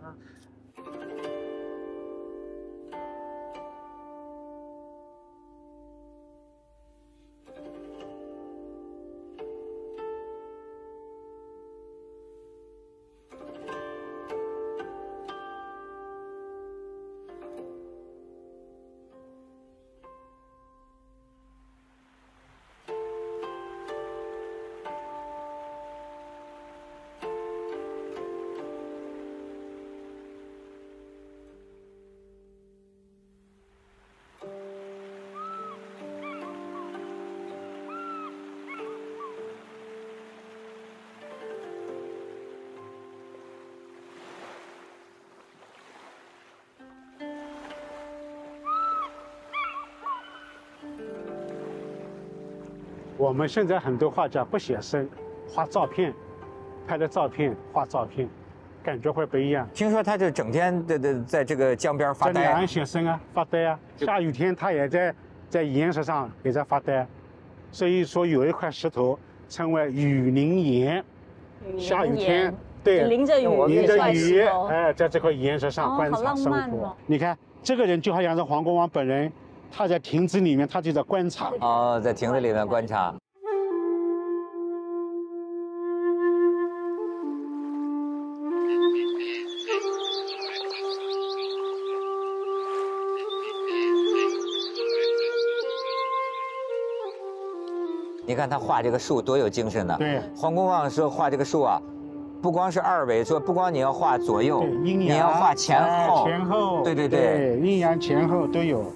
我们现在很多画家不写生，画照片，拍的照片，画照片，感觉会不一样。 听说他就整天在这个江边发呆， 在两岸写生啊，发呆啊。下雨天他也在岩石上也在发呆，所以说有一块石头称为雨淋岩。下雨天，对， 淋着雨， 哎，在这块岩石上观察生活。你看这个人就好像是黄公望本人。他在亭子里面，他就在观察。 哦，在亭子里面观察。你看他画这个树多有精神呢。 对。 黄公望说画这个树啊，不光是2维，说不光你要画左右，你要画前后。 前后。 对， 阴阳前后都有。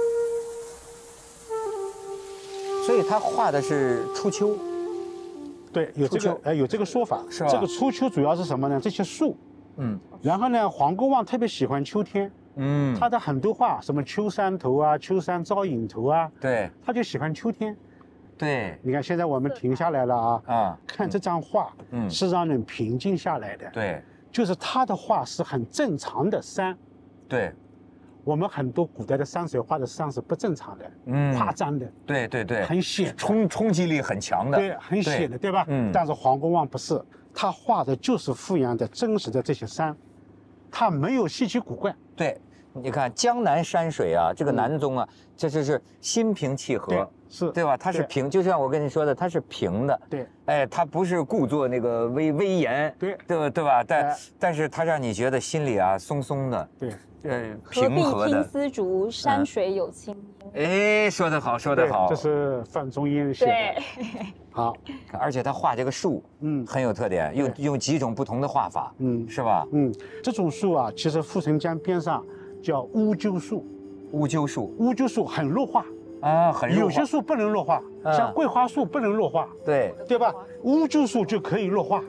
所以他画的是初秋， 对，有这个说法。 是吧？ 这个初秋主要是什么呢？这些树。然后呢，黄公望特别喜欢秋天。他的很多画，什么秋山头啊、秋山照影头啊， 对， 他就喜欢秋天。 对， 你看现在我们停下来了啊，看这张画，是让人平静下来的。 对， 就是他的画是很正常的山。 对， 我们很多古代的山水画的山是不正常的，夸张的。 对对对， 很显， 冲击力很强的。 对，很显的，对吧？但是黄公望不是，他画的就是富阳的真实的这些山，他没有稀奇古怪。 对。你看江南山水啊，这个南宗啊，这就是心平气和， 是对吧？它是平，就像我跟你说的，它是平的。 对， 哎，它不是故作那个威严，对吧？但是它让你觉得心里啊松松的， 对， 平和的。 何必听丝竹，山水有清音。 哎，说得好，说得好。 这是范仲淹写的。 对， 好， 而且他画这个树，很有特点，用几种不同的画法，是吧？ 这种树啊，其实富春江边上。叫乌桕树， 乌桕树， 乌桕树很弱化啊，很弱化。 有些树不能弱化，像桂花树不能弱化，对吧？乌桕树就可以弱化。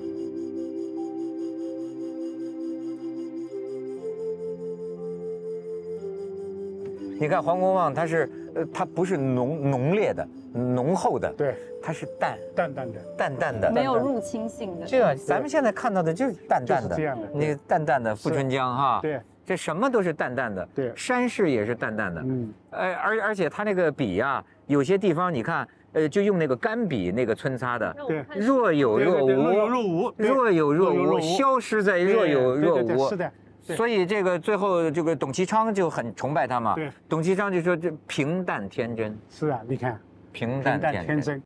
你看黄公望，它不是浓烈的、浓厚的， 对， 它是淡淡的， 没有入侵性的。 这咱们现在看到的就是淡淡的， 这样的， 那个淡淡的富春江哈， 对。 这什么都是淡淡的， 对， 山势也是淡淡的，而且它那个笔啊，有些地方你看，就用那个干笔那个皴擦的， 对， 若有若无，若有若无，消失在若有若无， 是的。 所以这个最后这个董其昌就很崇拜他嘛， 对， 董其昌就说这平淡天真， 是啊，你看平淡天真。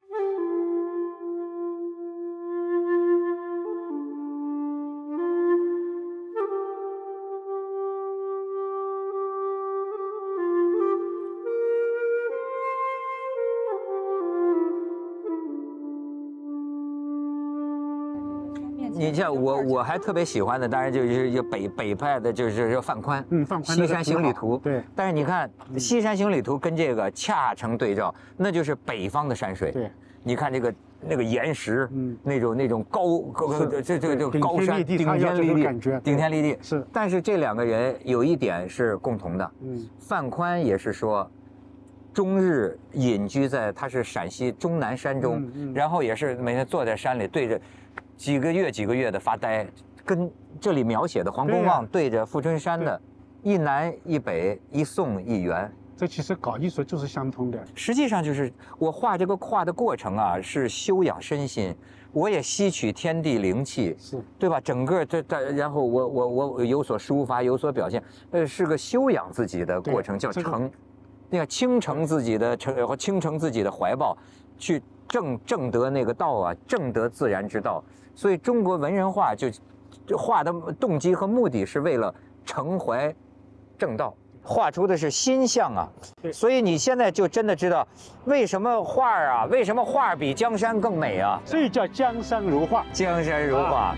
你像我还特别喜欢的，当然就是北派的，就是范宽， 范宽 《西山行旅图》。 对。 但是你看《西山行旅图》跟这个恰成对照，那就是北方的山水。 对。 你看那个岩石，那种这高山顶天立地，顶天立地。 是。 但是这两个人有一点是共同的，范宽也是说，终日隐居在他是陕西终南山中，然后也是每天坐在山里对着。几个月的发呆，跟这里描写的黄公望对着富春山的一南一北一宋一元， 这其实搞艺术就是相通的。 实际上就是我画这个画的过程啊，是修养身心，我也吸取天地灵气， 是对吧？整个然后我有所抒发，有所表现，是个修养自己的过程，叫成，那个倾城自己的倾城自己的怀抱，去正得那个道啊，正得自然之道。所以中国文人画就画的动机和目的是为了承怀正道，画出的是心象啊。所以你现在就真的知道为什么画比江山更美啊？ 所以叫江山如画， 江山如画。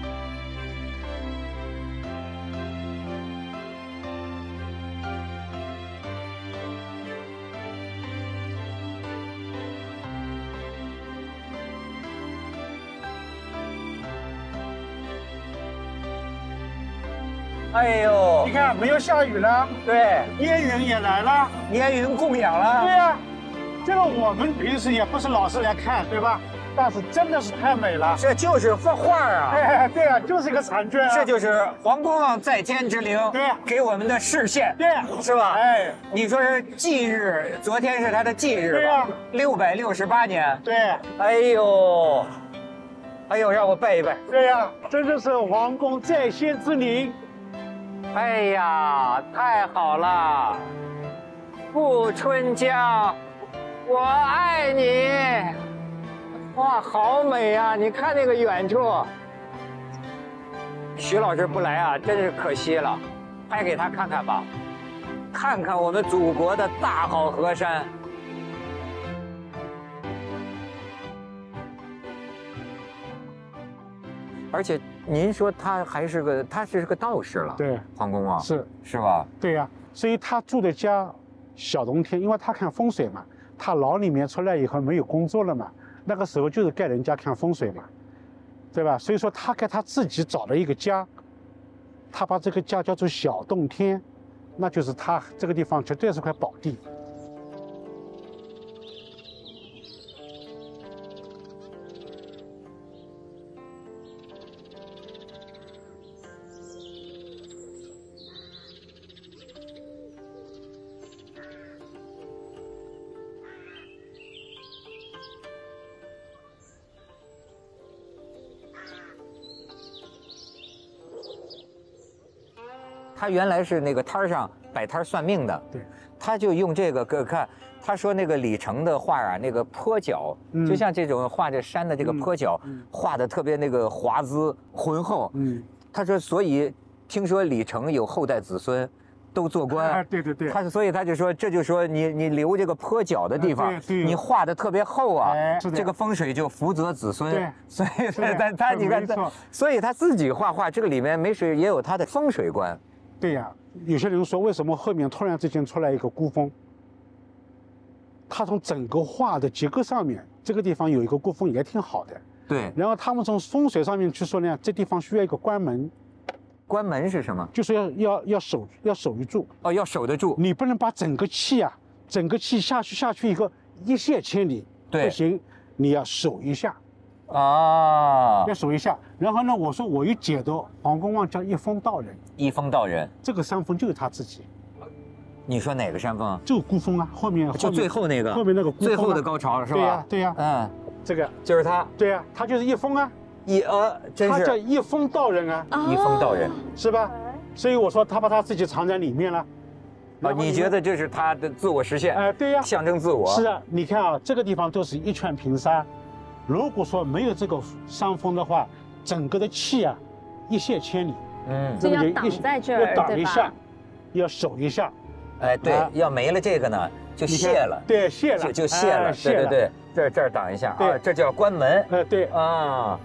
哎呦， 你看没有下雨了， 对， 烟云也来了， 烟云供养了。 对呀，这个我们平时也不是老是来看，对吧？但是真的是太美了， 这就是画啊！ 哎，对啊，就是个残卷啊。 这就是黄公望在天之灵， 对， 给我们的视线， 对， 是吧？ 哎， 你说是忌日，昨天是他的忌日， 对呀 ，668年， 对， 哎呦，让我拜一拜。 对呀，这就是皇宫在先之灵。 哎呀，太好了，富春江，我爱你！哇，好美啊！你看那个远处，徐老师不来啊，真是可惜了，拍给他看看吧，看看我们祖国的大好河山。而且您说他是个道士了， 对， 黄公望是吧？ 对呀，所以他住的家小冬天，因为他看风水嘛，他牢里面出来以后没有工作了嘛，那个时候就是给人家看风水嘛， 对吧？所以说他给他自己找了一个家，他把这个家叫做小洞天，那就是他这个地方绝对是块宝地。 他原来是那个摊上摆摊算命的， 对， 他就用这个看，他说那个李成的画啊，那个坡脚，就像这种画这山的这个坡脚，画的特别那个华滋浑厚。他说，所以听说李成有后代子孙都做官， 对对对， 所以他就说，这就说你留这个坡脚的地方，你画的特别厚啊，这个风水就福泽子孙。 对， 所以他你看，所以他自己画画，这个里面没水也有他的风水观。 对呀，有些人说为什么后面突然之间出来一个孤峰？他从整个画的结构上面，这个地方有一个孤峰也挺好的。 对。 然后他们从风水上面去说呢，这地方需要一个关门。 关门是什么？ 就是要守得住。 哦，要守得住。 你不能把整个气下去一个一泻千里。 对。 不行，你要守一下。 啊， 要守一下。然后呢，我说我一解读黄公望叫一峰道人。 一峰道人， 这个山峰就是他自己。 你说哪个山峰？ 就孤峰啊，后面就最后那个， 后面那个孤峰、 最后的高潮是吧？ 对呀， 嗯， 这个就是他。 对呀，他就是一峰啊， 真是他叫一峰道人啊， 一峰道人是吧？所以我说他把他自己藏在里面了。 啊，你觉得这是他的自我实现？ 对呀， 象征自我。 是啊，你看啊，这个地方都是一圈平山。如果说没有这个山峰的话，整个的气啊，一泻千里。 就要挡在这儿， 要挡一下，要守一下。 哎，对，要没了这个呢，就泄了。 对，泄了， 就泄了。对，这儿挡一下啊，这叫关门。 对啊。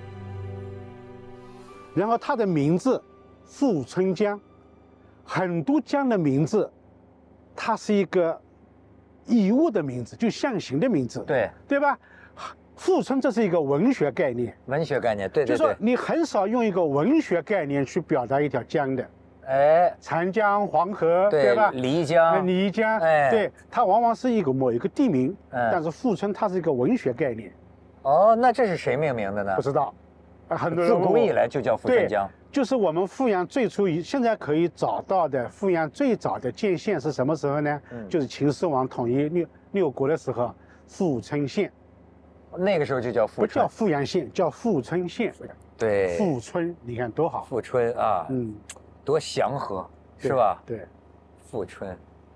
然后他的名字富春江，很多江的名字，它是一个以物的名字，就象形的名字。对吧？富春这是一个文学概念， 对。 就说你很少用一个文学概念去表达一条江的，长江、黄河，对吧？ 漓江， 对，它往往是某一个地名，但是富春它是一个文学概念。 哦，那这是谁命名的呢？ 不知道，很多人自古以来就叫富春江。 就是我们富阳最初现在可以找到的富阳最早的建县是什么时候呢？就是秦始皇统一六国的时候，富春县。 那个时候就叫富春， 不叫富阳县，叫富春县。 对， 富春，你看多好。 富春啊，多祥和，是吧？ 对， 富春。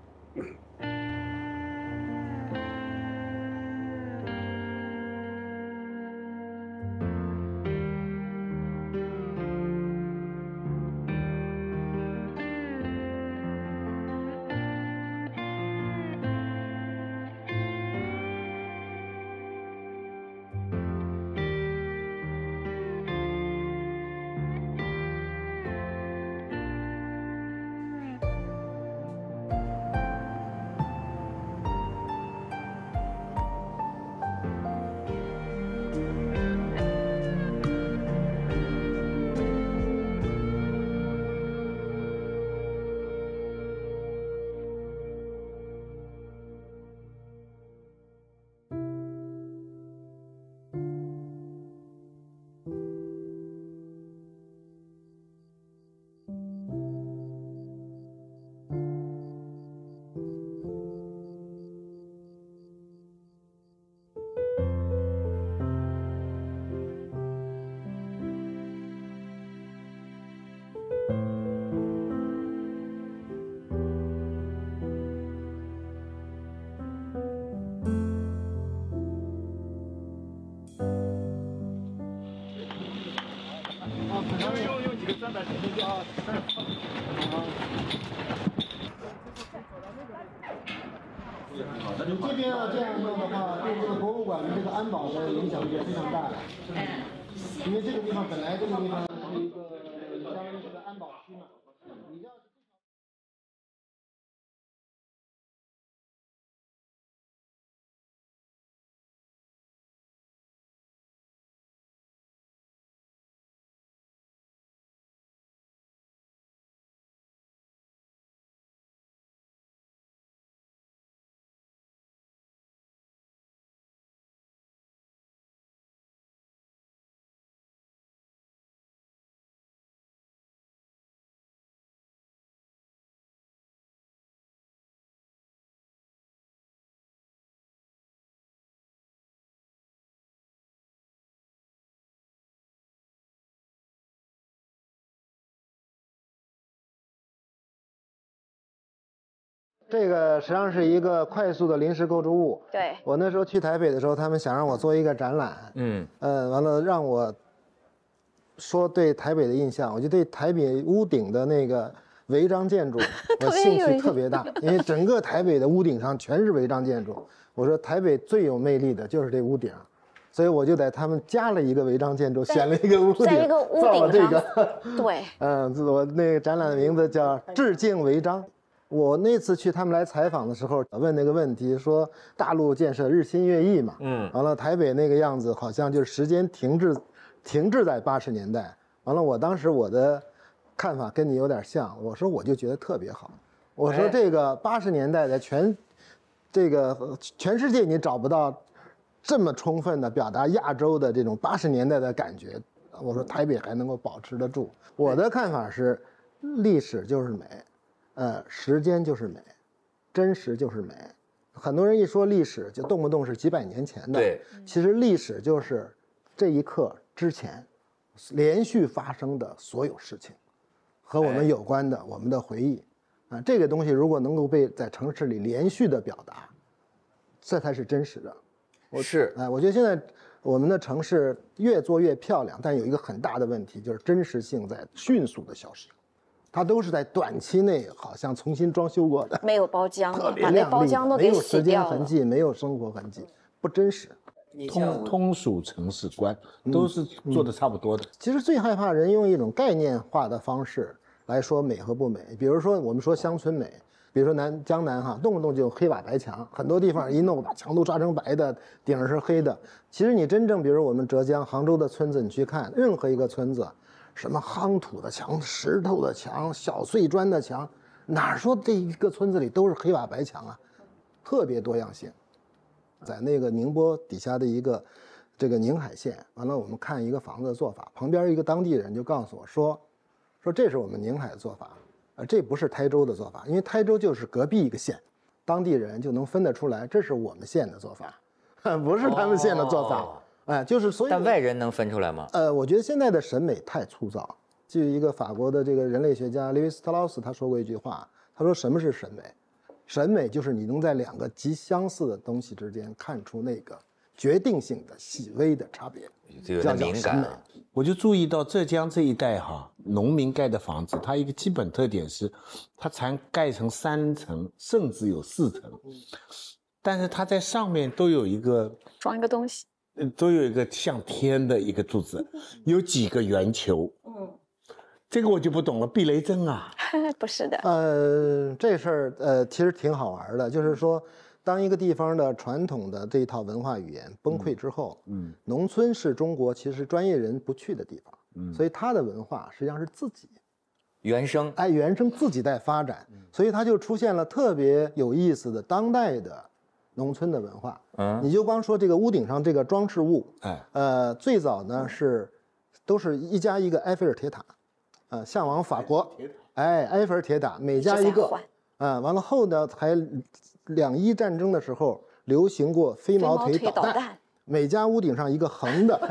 你这边要这样弄的话，对这个博物馆的这个安保的影响也非常大，因为这个地方本来这个地方是一个相当于是个安保区嘛，你要。 这个实际上是一个快速的临时构筑物。 对， 我那时候去台北的时候，他们想让我做一个展览，完了让我说对台北的印象，我就对台北屋顶的那个违章建筑，我兴趣特别大，因为整个台北的屋顶上全是违章建筑。我说台北最有魅力的就是这屋顶，所以我就在他们加了一个违章建筑，选了一个屋顶， 在一个屋顶上， 这个。 对， 我那个展览的名字叫“致敬违章”。我那次去他们来采访的时候，问那个问题，说大陆建设日新月异嘛，完了台北那个样子好像就是时间停滞在80年代。完了，我当时我的看法跟你有点像，我说我就觉得特别好，我说这个80年代的全世界你找不到这么充分的表达亚洲的这种80年代的感觉，我说台北还能够保持得住。我的看法是，历史就是美。时间就是美，真实就是美。很多人一说历史，就动不动是几百年前的。 对， 其实历史就是这一刻之前连续发生的所有事情，和我们有关的我们的回忆。这个东西如果能够被在城市里连续的表达，这才是真实的。我觉得现在我们的城市越做越漂亮，但有一个很大的问题，就是真实性在迅速的消失。它都是在短期内好像重新装修过的， 没有包浆，把那特别亮丽， 包浆都给没有时洗掉了。 间痕迹，没有生活痕迹，不真实。 通俗城市观都是做的差不多的。 其实最害怕人用一种概念化的方式来说美和不美，比如说我们说乡村美，比如说江南哈，动不动就黑瓦白墙，很多地方一弄把墙都刷成白的，顶上是黑的。其实你真正比如我们浙江杭州的村子，你去看任何一个村子。什么夯土的墙、石头的墙、小碎砖的墙，哪说这一个村子里都是黑瓦白墙啊？特别多样性。在那个宁波底下的一个这个宁海县，完了我们看一个房子的做法，旁边一个当地人就告诉我说这是我们宁海的做法，这不是台州的做法，因为台州就是隔壁一个县，当地人就能分得出来，这是我们县的做法，不是他们县的做法。就是所以， 但外人能分出来吗？ 我觉得现在的审美太粗糙。据一个法国的这个人类学家利维斯特劳斯他说过一句话，他说什么是审美？审美就是你能在两个极相似的东西之间看出那个决定性的细微的差别， 叫敏感。 我就注意到浙江这一带农民盖的房子，它一个基本特点是，它才盖成3层，甚至有4层，但是它在上面都有一个装一个东西。 都有一个像天的一个柱子，有几个圆球。这个我就不懂了，避雷针啊？ 不是的。 这事儿其实挺好玩的，就是说，当一个地方的传统的这一套文化语言崩溃之后，农村是中国其实专业人不去的地方，所以它的文化实际上是自己原生， 原生自己在发展，所以它就出现了特别有意思的当代的。农村的文化，你就光说这个屋顶上这个装饰物，最早呢都是一家一个埃菲尔铁塔，向往法国，埃菲尔铁塔每家一个，完了后呢还2伊战争的时候流行过飞毛腿导弹。每家屋顶上一个横的，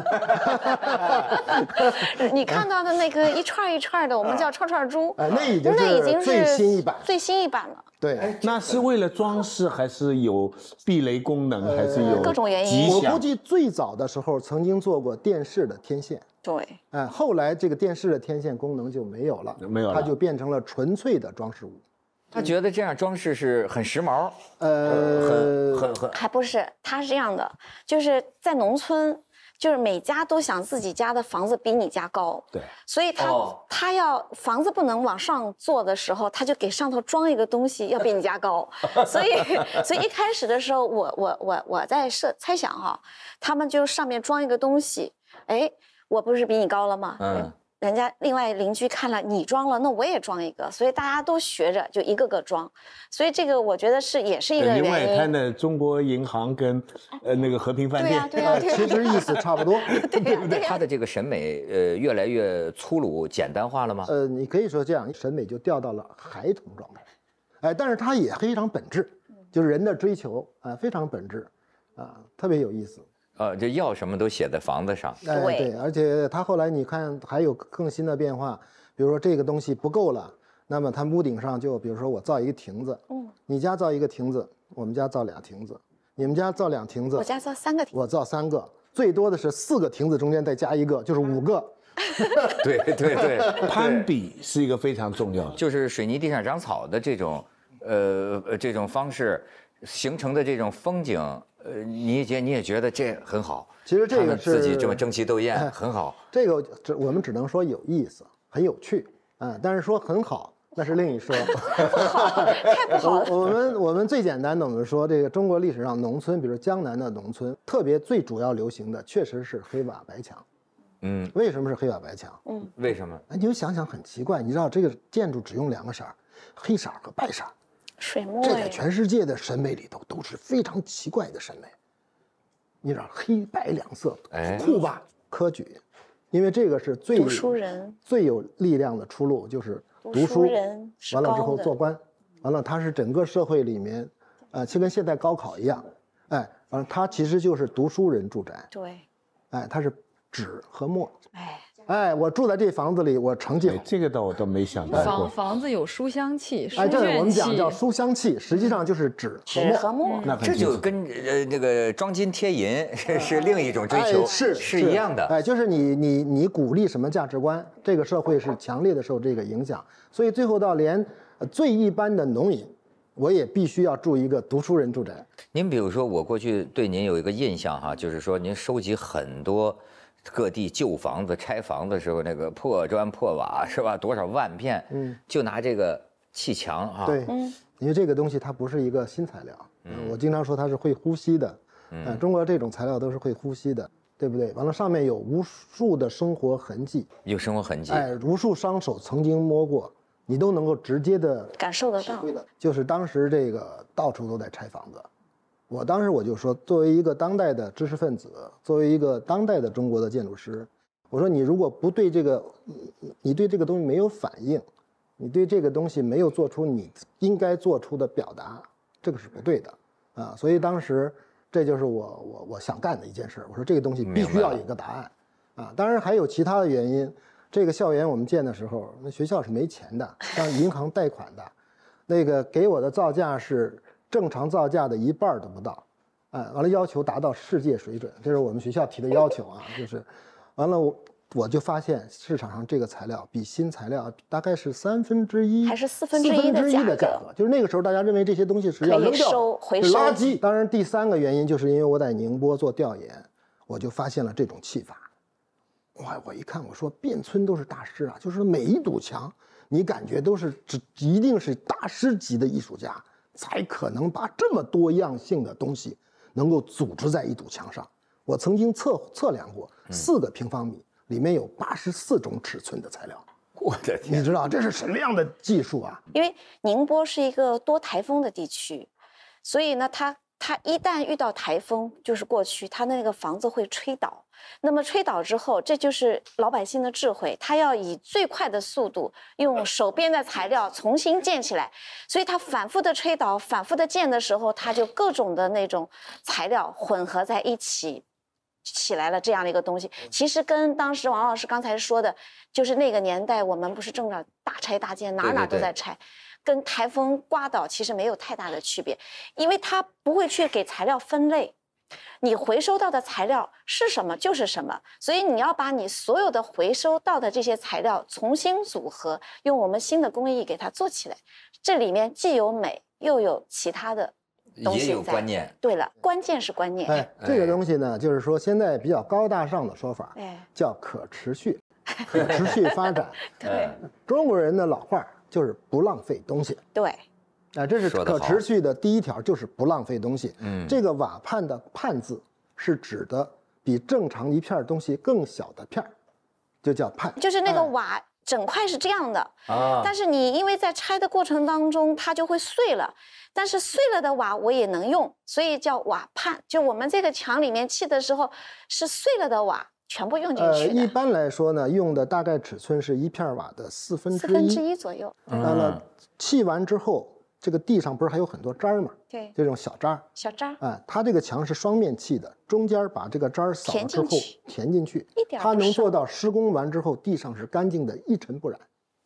你看到的那个一串一串的，我们叫串串珠， 那已经是最新一版了。 对， 那是为了装饰，还是有避雷功能，还是有各种原因？ 我估计最早的时候曾经做过电视的天线， 对， 后来这个电视的天线功能就没有了，它就变成了纯粹的装饰物。 他觉得这样装饰是很时髦， 还不是，他是这样的，就是在农村，就是每家都想自己家的房子比你家高， 对， 所以他要房子不能往上做的时候，他就给上头装一个东西要比你家高，所以一开始的时候，我在猜想哈，他们就上面装一个东西，我不是比你高了吗？人家另外邻居看了你装了，那我也装一个，所以大家都学着就一个个装，所以这个我觉得也是一个原因。 外滩的中国银行跟那个和平饭店， 对啊， 其实意思差不多， 对不对？ 他的这个审美越来越粗鲁简单化了吗？ 你可以说这样，审美就掉到了孩童状态，但是它也非常本质，就是人的追求非常本质，特别有意思。 这要什么都写在房子上。 对，而且他后来你看还有更新的变化，比如说这个东西不够了， 那么它屋顶上就比如说我造一个亭子，你家造一个亭子，我们家造俩亭子，你们家造俩亭子， 我家造3个亭子， 我造3个，最多的是4个亭子中间再加1个，就是5个。 对对对， 攀比是一个非常重要的， 就是水泥地上长草的这种这种方式形成的这种风景，你也觉得这很好。 其实这个是自己这么争奇斗艳，很好。 这个我们只能说有意思，很有趣啊，但是说很好那是另一说。 太不好了。 我们最简单的，我们说这个中国历史上农村，比如江南的农村，特别最主要流行的确实是黑瓦白墙。为什么是黑瓦白墙？ 为什么？ 你就想想很奇怪，你知道这个建筑只用2个色儿，黑色和白色。 水墨， 这在全世界的审美里头都是非常奇怪的审美。你知道黑白2色，酷吧？科举，因为这个是读书人最有力量的出路，就是读书人完了之后做官，完了它是整个社会里面，就跟现在高考一样，完了它其实就是读书人住宅。 对， 它是纸和墨。我住在这房子里，我成绩好。 这个我倒没想到过。 房子有书香气，书这卷我们讲气叫书香气，实际上就是纸和墨。 这就跟那个装金贴银是另一种追求，是一样的。 就是你鼓励什么价值观，这个社会是强烈的受这个影响，所以最后到连最一般的农民，我也必须要住一个读书人住宅。 您比如说，我过去对您有一个印象哈，就是说您收集很多各地旧房子拆房子的时候那个破砖破瓦是吧？多少万片，就拿这个砌墙哈。 对，因为这个东西它不是一个新材料，我经常说它是会呼吸的，中国这种材料都是会呼吸的，对不对？完了上面有无数的生活痕迹， 有生活痕迹， 无数双手曾经摸过，你都能够直接的感受得到。 就是当时这个到处都在拆房子。我当时我就说，作为一个当代的知识分子，作为一个当代的中国的建筑师，我说你如果不对这个，你对这个东西没有反应，你对这个东西没有做出你应该做出的表达，这个是不对的啊。所以当时这就是我想干的一件事。我说这个东西必须要有一个答案啊。当然还有其他的原因。这个校园我们建的时候，那学校是没钱的，向银行贷款的，那个给我的造价是正常造价的1半都不到，完了要求达到世界水准，这是我们学校提的要求啊，就是完了我就发现市场上这个材料比新材料大概是1/3还是1/4 的价格，就是那个时候大家认为这些东西是要扔掉回收垃圾。当然第3个原因就是因为我在宁波做调研，我就发现了这种砌法。我一看我说汴村都是大师啊，就是每一堵墙你感觉都是一定是大师级的艺术家才可能把这么多样性的东西能够组织在一堵墙上。我曾经测量过4个平方米里面有84种尺寸的材料。 我的天， 你知道这是什么样的技术啊？ 因为宁波是一个多台风的地区，所以呢它一旦遇到台风，就是过去它那个房子会吹倒。那么吹倒之后，这就是老百姓的智慧，他要以最快的速度用手边的材料重新建起来，所以他反复的吹倒、反复的建的时候，他就各种的那种材料混合在一起，起来了这样的一个东西。其实跟当时王老师刚才说的，就是那个年代我们不是正在大拆大建，哪都在拆。跟台风刮倒其实没有太大的区别，因为它不会去给材料分类，你回收到的材料是什么就是什么，所以你要把你所有的回收到的这些材料重新组合，用我们新的工艺给它做起来，这里面既有美又有其他的东西在， 也有观念。 对了，关键是观念。 这个东西呢，就是说现在比较高大上的说法，叫可持续，可持续发展。 对， 中国人的老话就是不浪费东西。 对， 这是可持续的第1条，就是不浪费东西。这个瓦判的判字是指的比正常一片东西更小的片，就叫判。 就是那个瓦整块是这样的，但是你因为在拆的过程当中它就会碎了，但是碎了的瓦我也能用，所以叫瓦判。就我们这个墙里面砌的时候是碎了的瓦全部用进去的。 一般来说呢，用的大概尺寸是一片瓦的1/4 左右。 那么砌完之后，这个地上不是还有很多渣儿吗？ 对， 这种小渣儿。 小渣儿。 它这个墙是双面砌的，中间把这个渣儿扫了之后填进去， 一点它能做到施工完之后地上是干净的，一尘不染。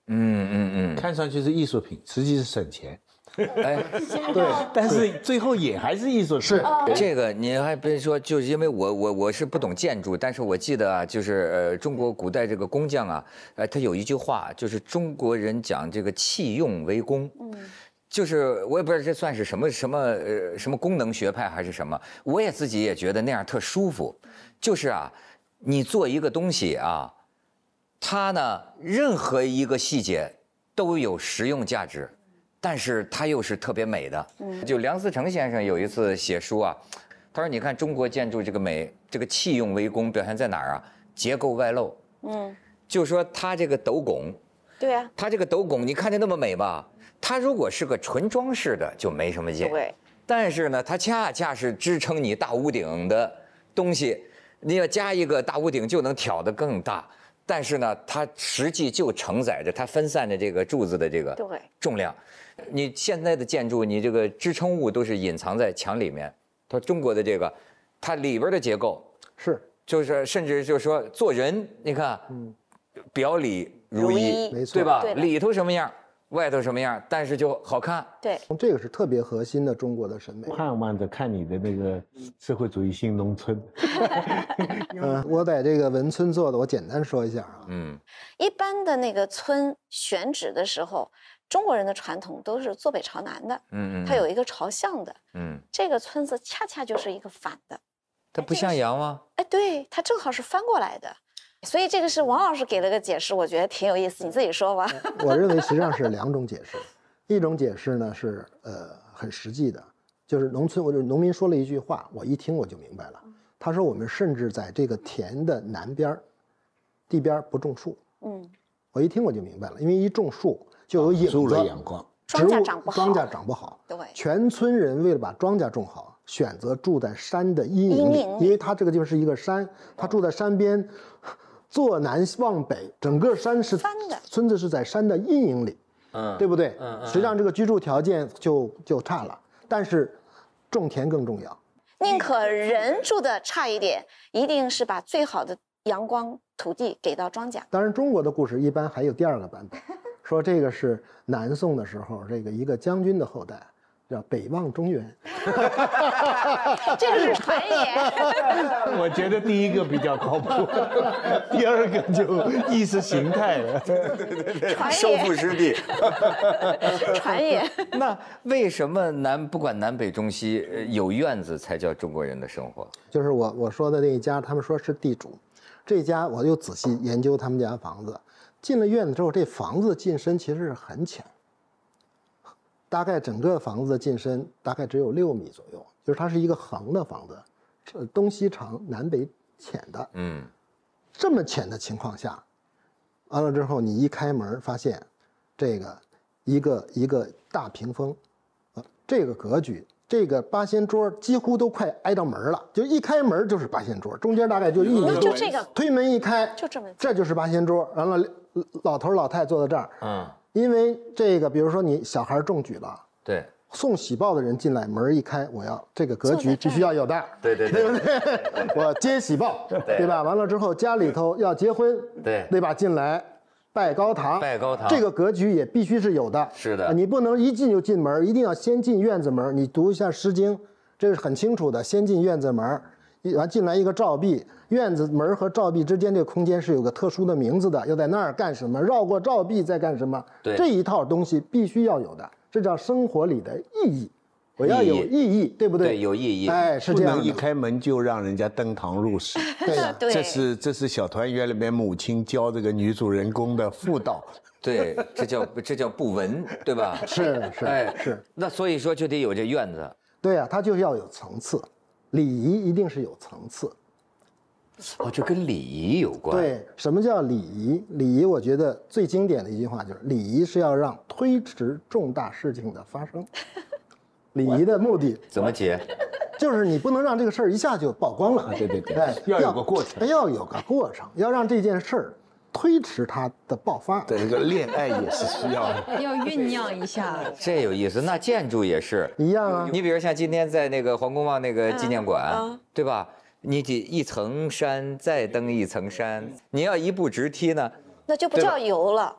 看上去是艺术品，实际是省钱。 哎， 对，但是最后也还是艺术品。 这个你还别说，就是因为我是不懂建筑，但是我记得啊，就是中国古代这个工匠啊，他有一句话，就是中国人讲这个弃用为功。就是我也不知道这算是什么功能学派还是什么，我也自己也觉得那样特舒服。就是啊，你做一个东西啊，它呢任何一个细节都有实用价值。但是它又是特别美的，就梁思成先生有一次写书啊，他说：“你看中国建筑这个美，这个弃用为功表现在哪儿啊？结构外露，就说它这个斗拱， 对啊， 它这个斗拱，你看着那么美吧，它如果是个纯装饰的就没什么劲， 对。 但是呢，它恰恰是支撑你大屋顶的东西，你要加一个大屋顶就能挑得更大。”但是呢，它实际就承载着它分散的这个柱子的这个重量。你现在的建筑，你这个支撑物都是隐藏在墙里面。它中国的这个，它里边的结构就是甚至就是说做人，你看，表里如一， 没错， 对吧？里头什么样，外头什么样，但是就好看。 对， 这个是特别核心的中国的审美。 盼望着看你的那个社会主义新农村。 我在这个文村做的，我简单说一下啊。 一般的那个村选址的时候，中国人的传统都是坐北朝南的，它有一个朝向的，这个村子恰恰就是一个反的， 它不像阳吗？ 哎，对，它正好是翻过来的，所以这个是王老师给了个解释，我觉得挺有意思，你自己说吧。 我认为实际上是两种解释，一种解释呢是很实际的，就是农民说了一句话，我一听我就明白了，他说我们甚至在这个田的南边地边不种树，我一听我就明白了，因为一种树就有影子， 阳光， 庄稼长不好， 庄稼长不好。 对， 全村人为了把庄稼种好，选择住在山的阴影里，因为它这个地方是一个山，他住在山边，坐南望北，整个山是村子是在山的阴影里，对不对？实际上这个居住条件就差了，但是种田更重要。 宁可人住的差一点，一定是把最好的阳光土地给到庄稼。 当然，中国的故事一般还有第二个版本，说这个是南宋的时候，这个一个将军的后代，叫北望中原。 这个是传言。 我觉得第一个比较靠谱，第二个就意识形态了。 对，收复失地。 传言。 那为什么不管南北中西，有院子才叫中国人的生活？ 就是我说的那一家，他们说是地主，这家我又仔细研究他们家房子，进了院子之后，这房子进深其实是很浅。大概整个房子的进深大概只有6米左右，就是它是一个横的房子，东西长南北浅的。这么浅的情况下，完了之后你一开门发现，这个一个大屏风，这个格局，这个八仙桌几乎都快挨到门了，就一开门就是八仙桌，中间大概就1米多， 就这个推门一开， 就这么， 这就是八仙桌。完了，老头老太坐在这儿，因为这个，比如说你小孩中举了， 对， 送喜报的人进来，门一开，我要这个格局必须要有的， 对不对？我接喜报，对吧？完了之后家里头要结婚，对吧？进来拜高堂，这个格局也必须是有的， 是的， 你不能一进就进门，一定要先进院子门。你读一下《诗经》，这是很清楚的，先进院子门。完进来一个照壁，院子门和照壁之间这个空间是有个特殊的名字的，要在那儿干什么，绕过照壁再干什么，这一套东西必须要有的，这叫生活里的意义。我要有意义，对不对？ 对，有意义。 哎，是这样的。 不能一开门就让人家登堂入室。 对呀， 对， 这是小团圆里面母亲教这个女主人公的妇道。 对，这叫不文，对吧？ 是，是。 那所以说就得有这院子。 对呀，它就是要有层次。礼仪一定是有层次， 这跟礼仪有关。 对，什么叫礼仪？礼仪，我觉得最经典的一句话就是：礼仪是要让推迟重大事情的发生。礼仪的目的怎么解？ 就是你不能让这个事儿一下就曝光了。 对，要有个过程， 要有个过程，要让这件事儿推迟它的爆发。 对，这个恋爱也是需要的， 要酝酿一下。 这有意思。那建筑也是一样啊。 你比如像今天在那个黄公望那个纪念馆，对吧？你得一层山再登一层山，你要一步直梯呢， 那就不叫游了。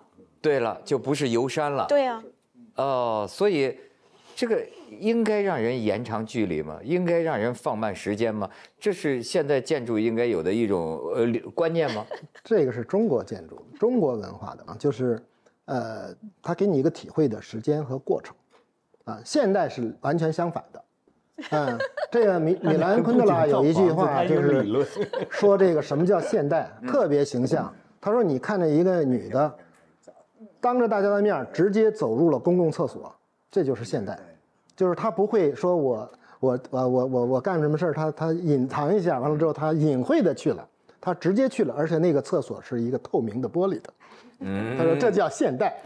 对了，就不是游山了。 对呀。 哦，所以这个应该让人延长距离吗？应该让人放慢时间吗？这是现在建筑应该有的一种观念吗？ 这个是中国建筑、中国文化的啊，就是它给你一个体会的时间和过程，啊，现代是完全相反的。这个米兰昆德拉有一句话，就是说这个什么叫现代，特别形象。他说：“你看着一个女的，当着大家的面直接走入了公共厕所，这就是现代，就是她不会说我干什么事儿，她隐藏一下，完了之后她隐晦的去了，她直接去了，而且那个厕所是一个透明的玻璃的。”他说这叫现代。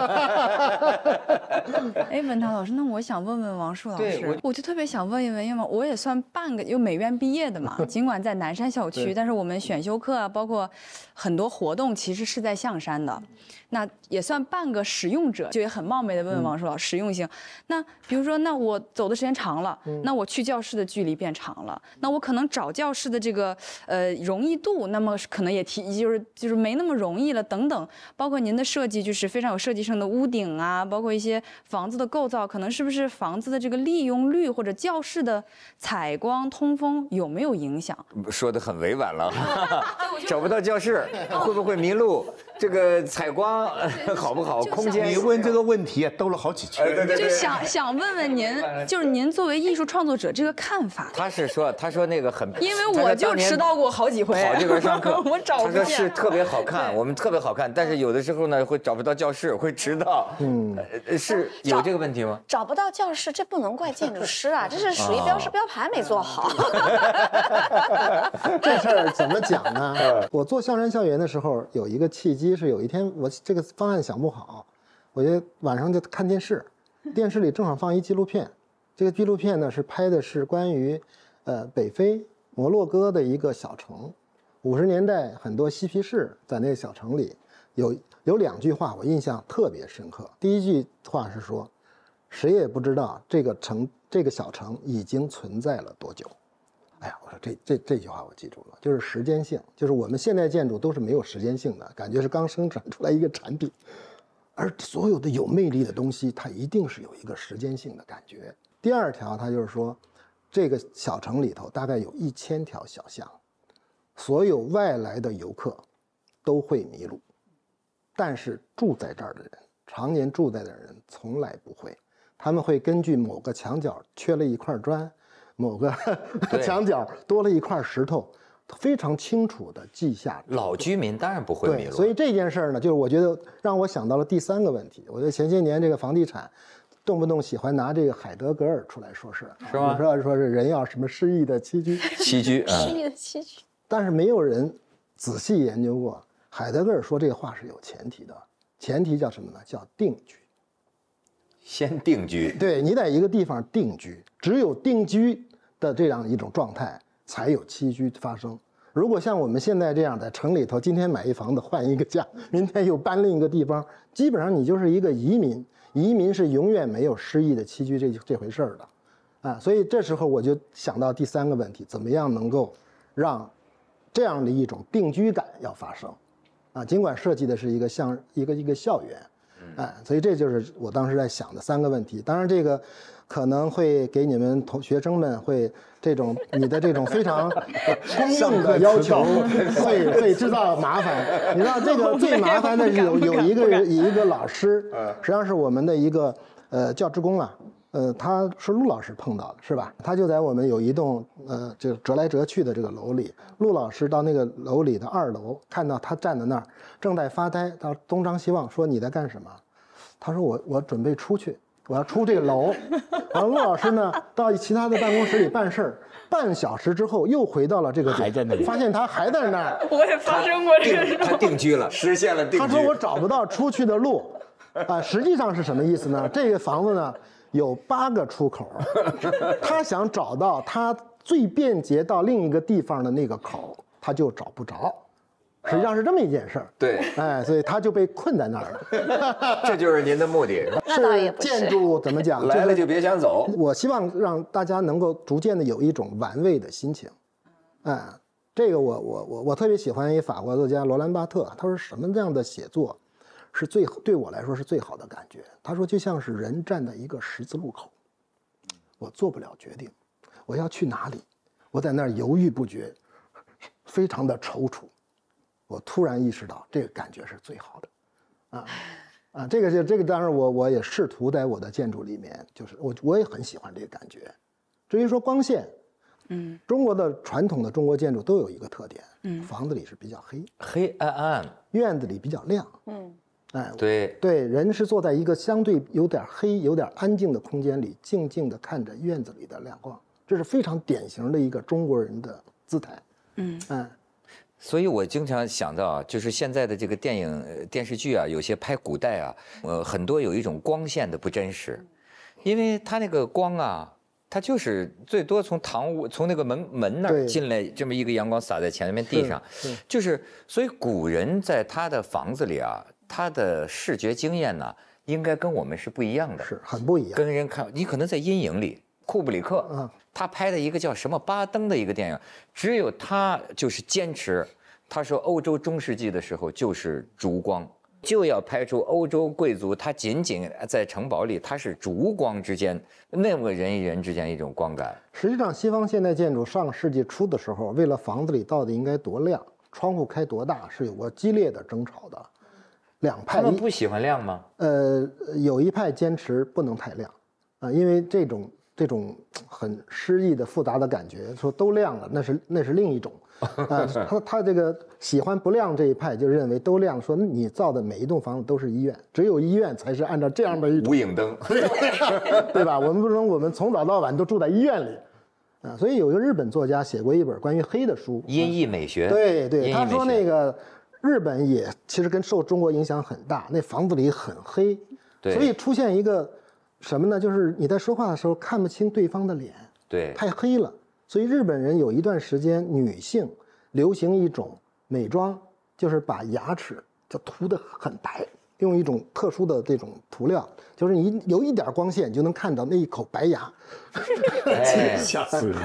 哎，文涛老师，那我想问问王树老师，我就特别想问一问，因为我也算半个美院毕业的嘛，尽管在南山校区，但是我们选修课啊，包括很多活动其实是在象山的，那也算半个使用者，就也很冒昧的问问王树老师，实用性。那比如说，那我走的时间长了，那我去教室的距离变长了，那我可能找教室的这个容易度，那么可能也就是没那么容易了，等等。包括您的设计就是非常有设计性的屋顶啊，包括一些房子的构造，可能是不是房子的这个利用率或者教室的采光通风有没有影响？ 说得很委婉了，找不到教室会不会迷路？这个采光好不好？空间？ 你问这个问题兜了好几圈。 就想问问您，就是您作为艺术创作者这个看法。 他说那个很， 因为我就迟到过好几回， 跑这边上课， 我找不见。 他说是特别好看，我们特别好看，但是有的时候呢会找不到教室，会迟到。是有这个问题吗？ 找不到教室，这不能怪建筑师啊，这是属于标识标牌没做好。 这事儿怎么讲呢？我做象山校园的时候，有一个契机是有一天我这个方案想不好，我就晚上就看电视，电视里正好放一纪录片，这个纪录片呢是拍的是关于北非摩洛哥的一个小城，50年代很多嬉皮士在那个小城里有2句话我印象特别深刻。第一句话是说，谁也不知道这个小城已经存在了多久。哎呀，我说这句话我记住了，就是时间性，就是我们现代建筑都是没有时间性的，感觉是刚生产出来一个产品，而所有的有魅力的东西，它一定是有一个时间性的感觉。第2条，它就是说，这个小城里头大概有1000条小巷，所有外来的游客都会迷路，但是住在这儿的人，常年住在的人从来不会，他们会根据某个墙角缺了一块砖，某个墙角多了一块石头，非常清楚地记下。 老居民当然不会迷路。 所以这件事儿呢，就是我觉得让我想到了第3个问题。我觉得前些年这个房地产动不动喜欢拿这个海德格尔出来说事， 是吗？ 说是人要什么诗意的栖居， 诗意的栖居。 但是没有人仔细研究过，海德格尔说这个话是有前提的，前提叫什么呢？叫定居。 先定居， 对，你在一个地方定居，只有定居的这样一种状态，才有栖居发生。如果像我们现在这样在城里头，今天买一房子换一个家，明天又搬另一个地方，基本上你就是一个移民。移民是永远没有诗意的栖居这回事儿的，啊，所以这时候我就想到第3个问题，怎么样能够让这样的一种定居感要发生，啊，尽管设计的是一个校园。所以这就是我当时在想的3个问题。当然，这个可能会给你们学生们会你的这种非常公用的要求，会制造麻烦。你知道，这个最麻烦的是有一个老师，实际上是我们的一个教职工啊，他是陆老师碰到的，是吧？他就在我们有一栋就折来折去的这个楼里，陆老师到那个楼里的2楼，看到他站在那儿正在发呆，他东张西望，说你在干什么？他说我准备出去，我要出这个楼。然后陆老师呢到其他的办公室里办事儿，半小时之后又回到了这个点，还在那里，发现他还在那儿。 我也发生过这个事。 他定居了，实现了定居。 他说我找不到出去的路，实际上是什么意思呢？这个房子呢有8个出口，他想找到他最便捷到另一个地方的那个口，他就找不着。实际上是这么一件事儿， 对， 所以他就被困在那儿了。 这就是您的目的。 那倒也不是。 建筑怎么讲？ 来了就别想走。 我希望让大家能够逐渐的有一种玩味的心情。这个我特别喜欢一法国作家罗兰巴特，他说什么这样的写作， 是对我来说是最好的感觉。他说就像是人站在一个十字路口，我做不了决定，我要去哪里，我在那儿犹豫不决，非常的踌躇。我突然意识到这个感觉是最好的，这个当然我也试图在我的建筑里面，就是我也很喜欢这个感觉。至于说光线，中国的传统的中国建筑都有一个特点，房子里是比较黑暗暗， 院子里比较亮， 对， 人是坐在一个相对有点黑、有点安静的空间里，静静地看着院子里的亮光，这是非常典型的一个中国人的姿态， 所以我经常想到啊，就是现在的这个电影、电视剧啊，有些拍古代啊，很多有一种光线的不真实，因为它那个光啊，它就是最多从堂屋、从那个门那儿进来这么一个阳光洒在前面地上，就是所以古人在他的房子里啊，他的视觉经验呢，应该跟我们是不一样的， 是很不一样。 跟人看，你可能在阴影里，库布里克，他拍的一个叫什么《巴登》的一个电影，只有他就是坚持，他说欧洲中世纪的时候就是烛光，就要拍出欧洲贵族他仅仅在城堡里，他是烛光之间那么人与人之间一种光感。 实际上，西方现代建筑上个世纪初的时候，为了房子里到底应该多亮，窗户开多大，是有过激烈的争吵的。两派， 他们不喜欢亮吗？ 有一派坚持不能太亮，因为这种很诗意的复杂的感觉，说都亮了，那是另一种。他这个喜欢不亮这一派就认为都亮，说你造的每一栋房子都是医院，只有医院才是按照这样的一种无影灯， 对吧？我们不能我们从早到晚都住在医院里，所以有一个日本作家写过一本关于黑的书， 阴翳美学。 对，他说那个日本也其实跟受中国影响很大，那房子里很黑，所以出现一个什么呢？就是你在说话的时候看不清对方的脸， 对， 太黑了。所以日本人有一段时间，女性流行一种美妆，就是把牙齿就涂得很白，用一种特殊的这种涂料，就是你有一点光线，你就能看到那一口白牙。 吓死人！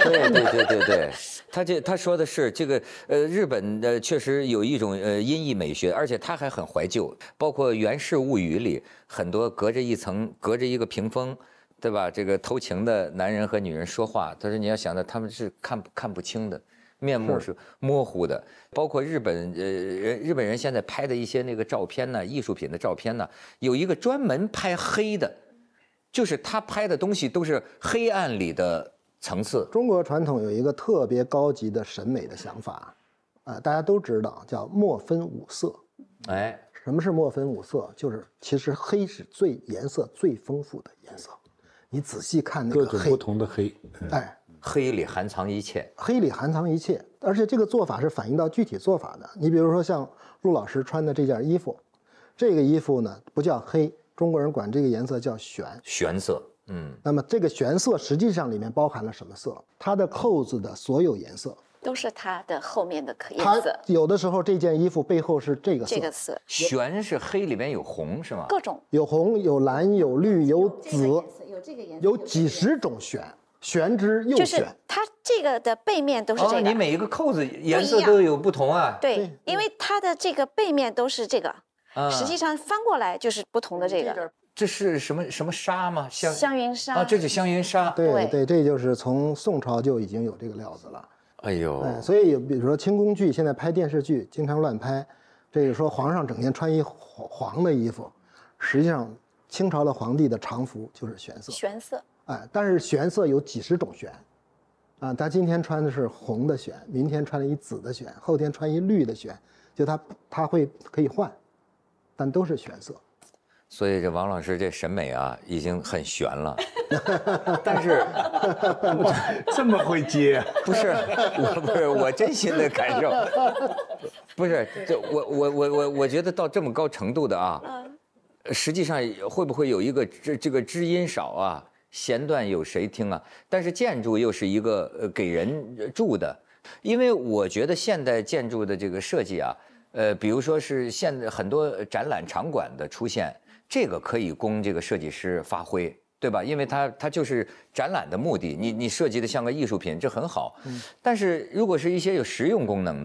对，他说的是这个日本确实有一种阴翳美学，而且他还很怀旧，包括《源氏物语》里很多隔着一个屏风。对吧？这个偷情的男人和女人说话，他说你要想到他们是看不清的，面目是模糊的。包括日本人现在拍的一些那个照片呢，艺术品的照片呢，有一个专门拍黑的，就是他拍的东西都是黑暗里的层次。 中国传统有一个特别高级的审美的想法，大家都知道叫墨分五色。什么是墨分五色？就是其实黑是颜色最丰富的颜色。你仔细看那个黑， 各种不同的黑， 黑里含藏一切， 黑里含藏一切，而且这个做法是反映到具体做法的。你比如说像陆老师穿的这件衣服，这个衣服呢不叫黑，中国人管这个颜色叫玄色。 那么这个玄色实际上里面包含了什么色？它的扣子的所有颜色都是它的后面的颜色。 有的时候这件衣服背后是这个色， 玄是黑里面有红是吗？ 各种有红有蓝有绿有紫，有这个颜色，有几十种玄之又玄。 就是它这个的背面都是这个。 你每一个扣子颜色都有不同啊。 对，因为它的这个背面都是这个，实际上翻过来就是不同的这个。 这是什么纱吗？ 香云纱啊，这是香云纱。 对，这就是从宋朝就已经有这个料子了。 哎呦， 所以比如说清宫剧，现在拍电视剧经常乱拍，这个说皇上整天穿一黄的衣服，实际上清朝的皇帝的常服就是玄色。但是玄色有几十种玄，他今天穿的是红的玄，明天穿了一紫的玄，后天穿一绿的玄，就他可以换，但都是玄色。 所以这王老师这审美啊，已经很玄了，但是这么会接， 不是我真心的感受，不是这我觉得到这么高程度的啊，实际上会不会有一个这个知音少啊，弦断有谁听啊？但是建筑又是一个给人住的，因为我觉得现代建筑的这个设计啊，比如说是现在很多展览场馆的出现。这个可以供这个设计师发挥，对吧？因为它就是展览的目的，你设计的像个艺术品，这很好。但是如果是一些有实用功能的，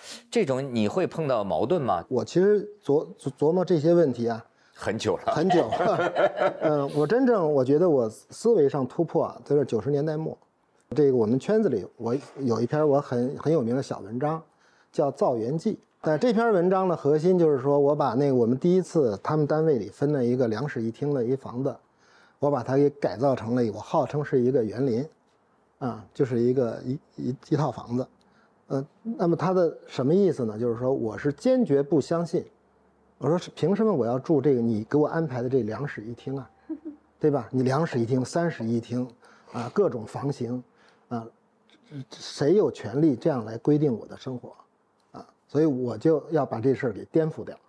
这种你会碰到矛盾吗？ 我其实琢磨这些问题啊， 很久了， 很久。我觉得我思维上突破啊，在这90年代末，这个我们圈子里，我有一篇我很有名的小文章，叫《造园记》。但这篇文章的核心就是说，我把那个我们第一次他们单位里分了一个2室1厅的一房子，我把它给改造成了我号称是一个园林，就是一套房子。那么它的什么意思呢？就是说我是坚决不相信，我说凭什么我要住这个你给我安排的这2室1厅啊，对吧？你2室1厅、3室1厅啊，各种房型啊，谁有权利这样来规定我的生活？所以我就要把这事儿给颠覆掉。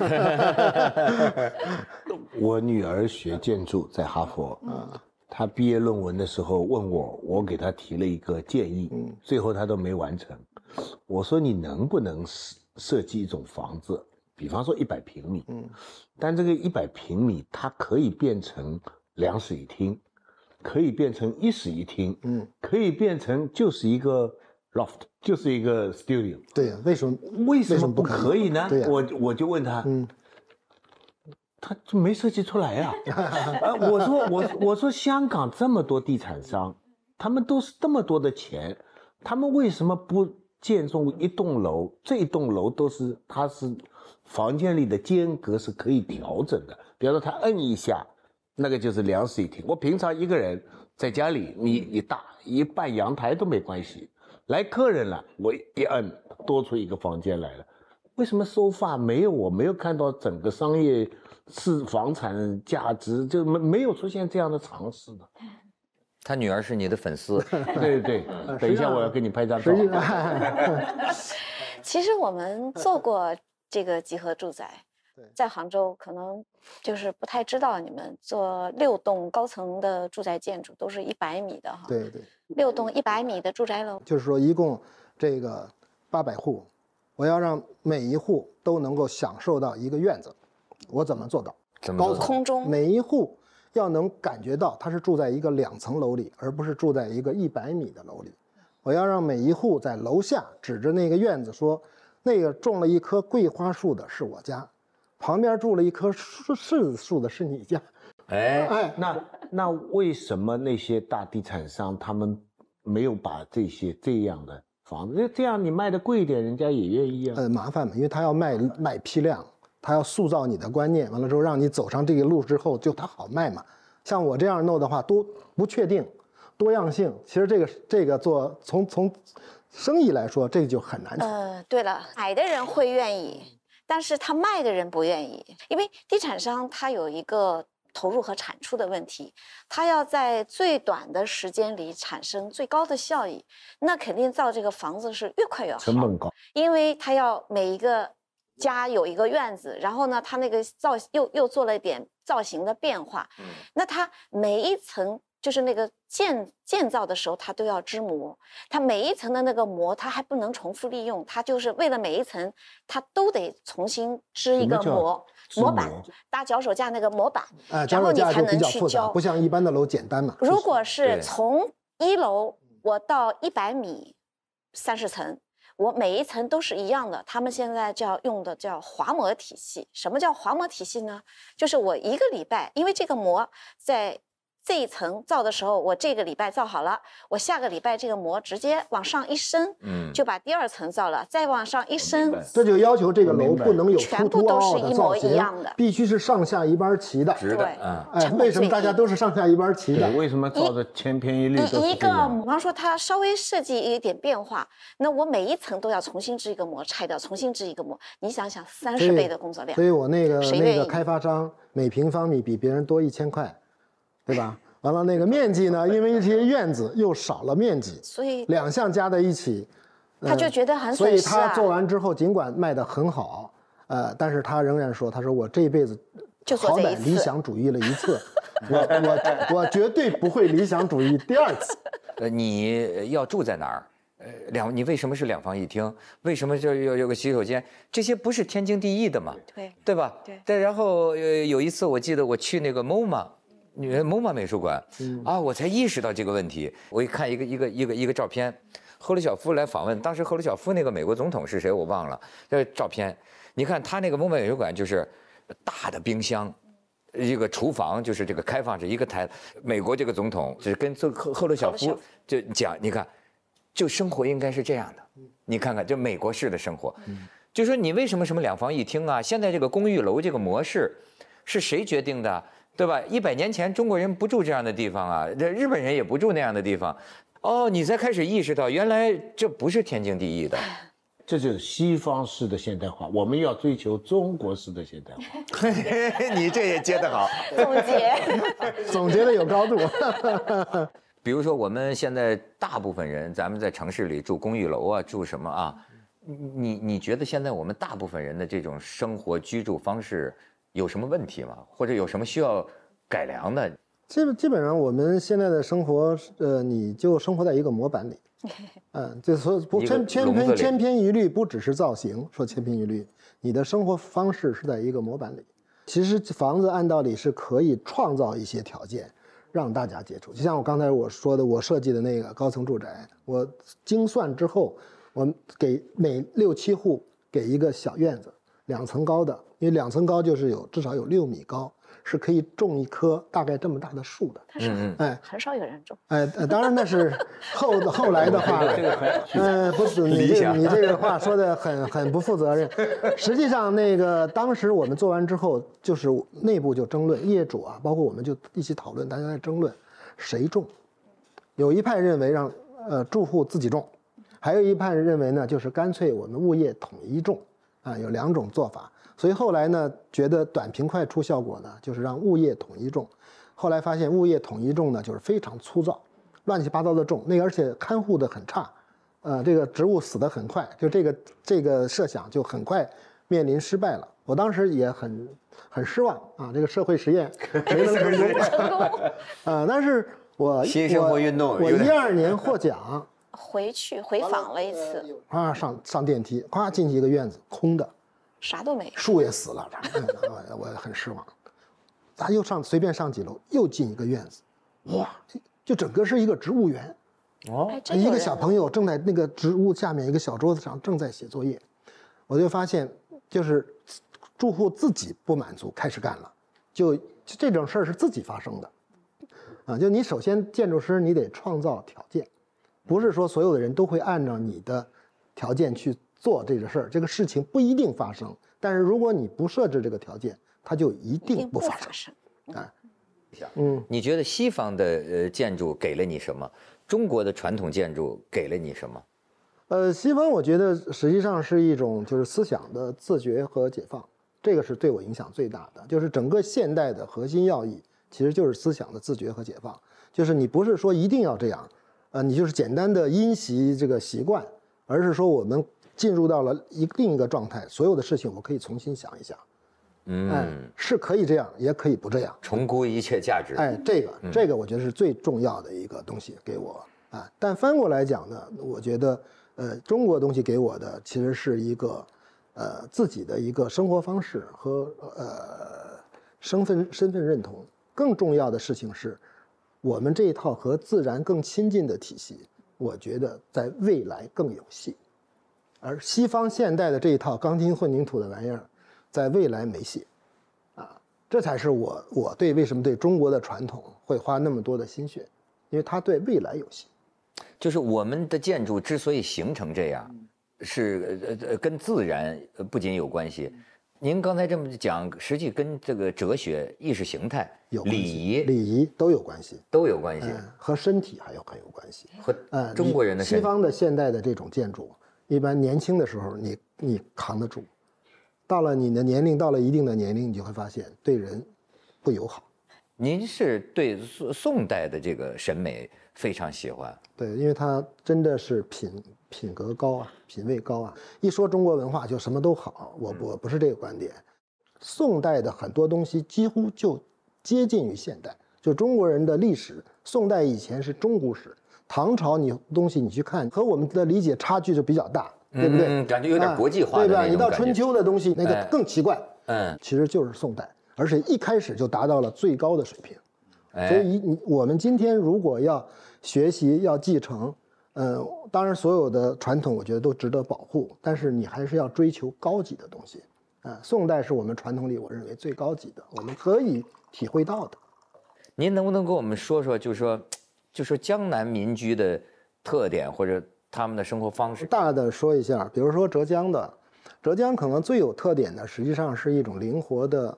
我女儿学建筑，在哈佛，她毕业论文的时候问我，我给她提了一个建议，最后她都没完成。我说你能不能设计一种房子，比方说100平米，但这个100平米它可以变成2室1厅，可以变成1室1厅，可以变成就是一个 loft， 就是一个 studio。 对呀，为什么不可以呢？ 对呀， 我就问他，他就没设计出来呀。我说香港这么多地产商，他们都是这么多的钱，他们为什么不建中一栋楼？这一栋楼它是房间里的间隔是可以调整的，比方说他摁一下，那个就是2室1厅。我平常一个人在家里，你一半阳台都没关系。来客人了，我一摁，多出一个房间来了。为什么收发没有？我没有看到整个商业房产价值就没有出现这样的尝试的。 他女儿是你的粉丝， 对，等一下我要给你拍张照。 其实我们做过这个集合住宅，在杭州可能就是不太知道，你们做6栋高层的住宅建筑都是100米的哈。 对 ，6栋100米的住宅楼， 就是说一共这个800户，我要让每一户都能够享受到一个院子，我怎么做到？高层空中每一户要能感觉到他是住在一个2层楼里，而不是住在一个100米的楼里。我要让每一户在楼下指着那个院子说，那个种了一棵桂花树的是我家，旁边住了一棵柿子树的是你家。 那为什么那些大地产商他们没有把这样的房子，这样你卖的贵一点，人家也愿意啊？ 麻烦嘛，因为他要卖批量，他要塑造你的观念，完了之后让你走上这个路之后，就他好卖嘛。像我这样弄的话，都不确定，多样性，其实这个做从生意来说，这就很难。 对了，买的人会愿意，但是他卖的人不愿意，因为地产商他有一个投入和产出的问题，他要在最短的时间里产生最高的效益，那肯定造这个房子是越快越好， 成本高， 因为他要每一个家有一个院子，然后呢，他那个又做了一点造型的变化，那他每一层就是那个建造的时候，它都要织膜，它每一层的那个膜，它还不能重复利用，它就是为了每一层，它都得重新织一个模板，搭脚手架那个模板，然后你才能去交， 不像一般的楼简单嘛。 如果是从1楼我到100米，30层。我每一层都是一样的，他们现在用的叫滑膜体系。什么叫滑膜体系呢？就是我1个礼拜，因为这个膜在这一层造的时候，我这个礼拜造好了，我下个礼拜这个膜直接往上一升，就把第2层造了，再往上一升。 这就要求这个楼不能有全部都是一模一样的， 必须是上下一般齐的。 对， 为什么大家都是上下一般齐的？ 为什么造的千篇一律都是一个，比方说它稍微设计一点变化，那我每一层都要重新织一个膜，拆掉，重新织一个膜。你想想，30倍的工作量。 所以我那个开发商每平方米比别人多1000块。对吧？完了那个面积呢，因为这些院子又少了面积， 所以 2项加在一起， 他就觉得很损失。所以他做完之后，尽管卖得很好，但是他仍然说，他说我这辈子好歹理想主义了1次，我绝对不会理想主义第2次。 你要住在哪儿？你为什么是2房1厅？为什么就有个洗手间？这些不是天经地义的嘛？对吧？对。然后有一次我记得我去那个 MoMA 美术馆，我才意识到这个问题。我一看一个照片， 赫鲁晓夫来访问，当时赫鲁晓夫那个美国总统是谁我忘了，这照片，你看他那个蒙本美术馆就是大的冰箱。一个厨房就是这个开放式一个台，美国这个总统就是跟赫鲁晓夫就讲，你看，就生活应该是这样的，你看看就美国式的生活，就说你为什么什么两房一厅啊？现在这个公寓楼这个模式是谁决定的，对吧？100年前中国人不住这样的地方啊，日本人也不住那样的地方，哦，你才开始意识到原来这不是天经地义的。 这就是西方式的现代化，我们要追求中国式的现代化。 你这也接得好， 总结的有高度。 比如说我们现在大部分人，咱们在城市里住公寓楼啊，住什么啊？你觉得现在我们大部分人的这种生活居住方式有什么问题吗？或者有什么需要改良的？ 基本上我们现在的生活，你就生活在一个模板里。就是说不千篇一律，不只是造型说千篇一律，你的生活方式是在一个模板里。其实房子按道理是可以创造一些条件让大家接触，就像我刚才我说的，我设计的那个高层住宅，我精算之后，我给每6、7户给一个小院子，2层高的，因为2层高就是至少有6米高。是可以种一棵大概这么大的树的， 但是很少有人种。 当然那是后来的话了。不是你这个话说的很不负责任。实际上那个当时我们做完之后，就是内部就争论，业主啊，包括我们就一起讨论，大家在争论谁种。有一派认为让住户自己种，还有一派认为呢，就是干脆我们物业统一种啊，有2种做法。所以后来呢，觉得短平快出效果呢，就是让物业统一种。后来发现物业统一种呢，就是非常粗糙，乱七八糟的种，那个而且看护的很差，这个植物死得很快，就这个设想就很快面临失败了。我当时也很失望啊，这个社会实验没能成功但是我新生活运动， 我12年获奖， 回访了一次啊，上电梯，咵进去一个院子，空的。 啥都没有， 树也死了，我很失望。咱又随便上几楼，又进一个院子，哇，就整个是一个植物园。一个小朋友正在那个植物下面一个小桌子上正在写作业，我就发现就是住户自己不满足，开始干了，就这种事儿是自己发生的，就你首先建筑师你得创造条件，不是说所有的人都会按照你的条件去做这个事儿，这个事情不一定发生，但是如果你不设置这个条件，它就一定不发生。 你觉得西方的建筑给了你什么？中国的传统建筑给了你什么？ 西方我觉得实际上是一种就是思想的自觉和解放，这个是对我影响最大的。就是整个现代的核心要义，其实就是思想的自觉和解放。就是你不是说一定要这样，你就是简单的因袭这个习惯，而是说我们进入到了另一个状态，所有的事情我可以重新想一想，是可以这样，也可以不这样， 重估一切价值。 这个我觉得是最重要的一个东西给我啊。但翻过来讲呢，我觉得中国东西给我的其实是一个自己的一个生活方式和身份认同。更重要的事情是，我们这一套和自然更亲近的体系，我觉得在未来更有戏。而西方现代的这一套钢筋混凝土的玩意儿，在未来没戏，这才是我对为什么对中国的传统会花那么多的心血，因为它对未来有戏。 就是我们的建筑之所以形成这样，是跟自然不仅有关系。您刚才这么讲，实际跟这个哲学、意识形态、礼仪都有关系，和身体还有很有关系。 和中国人的西方的现代的这种建筑。一般年轻的时候你扛得住，到了你的年龄，到了一定的年龄，你就会发现对人不友好。 您是对宋代的这个审美非常喜欢？ 对，因为它真的是品格高啊，品味高啊。一说中国文化就什么都好，我不是这个观点。宋代的很多东西几乎就接近于现代，就中国人的历史，宋代以前是中古史。唐朝东西你去看，和我们的理解差距就比较大，对不对？ 感觉有点国际化的对吧？你到春秋的东西，那个更奇怪。其实就是宋代，而且一开始就达到了最高的水平。所以我们今天如果要学习、要继承， 当然所有的传统我觉得都值得保护，但是你还是要追求高级的东西。宋代是我们传统里我认为最高级的，我们可以体会到的。 您能不能跟我们说说，就说江南民居的特点或者他们的生活方式？ 大的说一下，比如说浙江可能最有特点的，实际上是一种灵活的，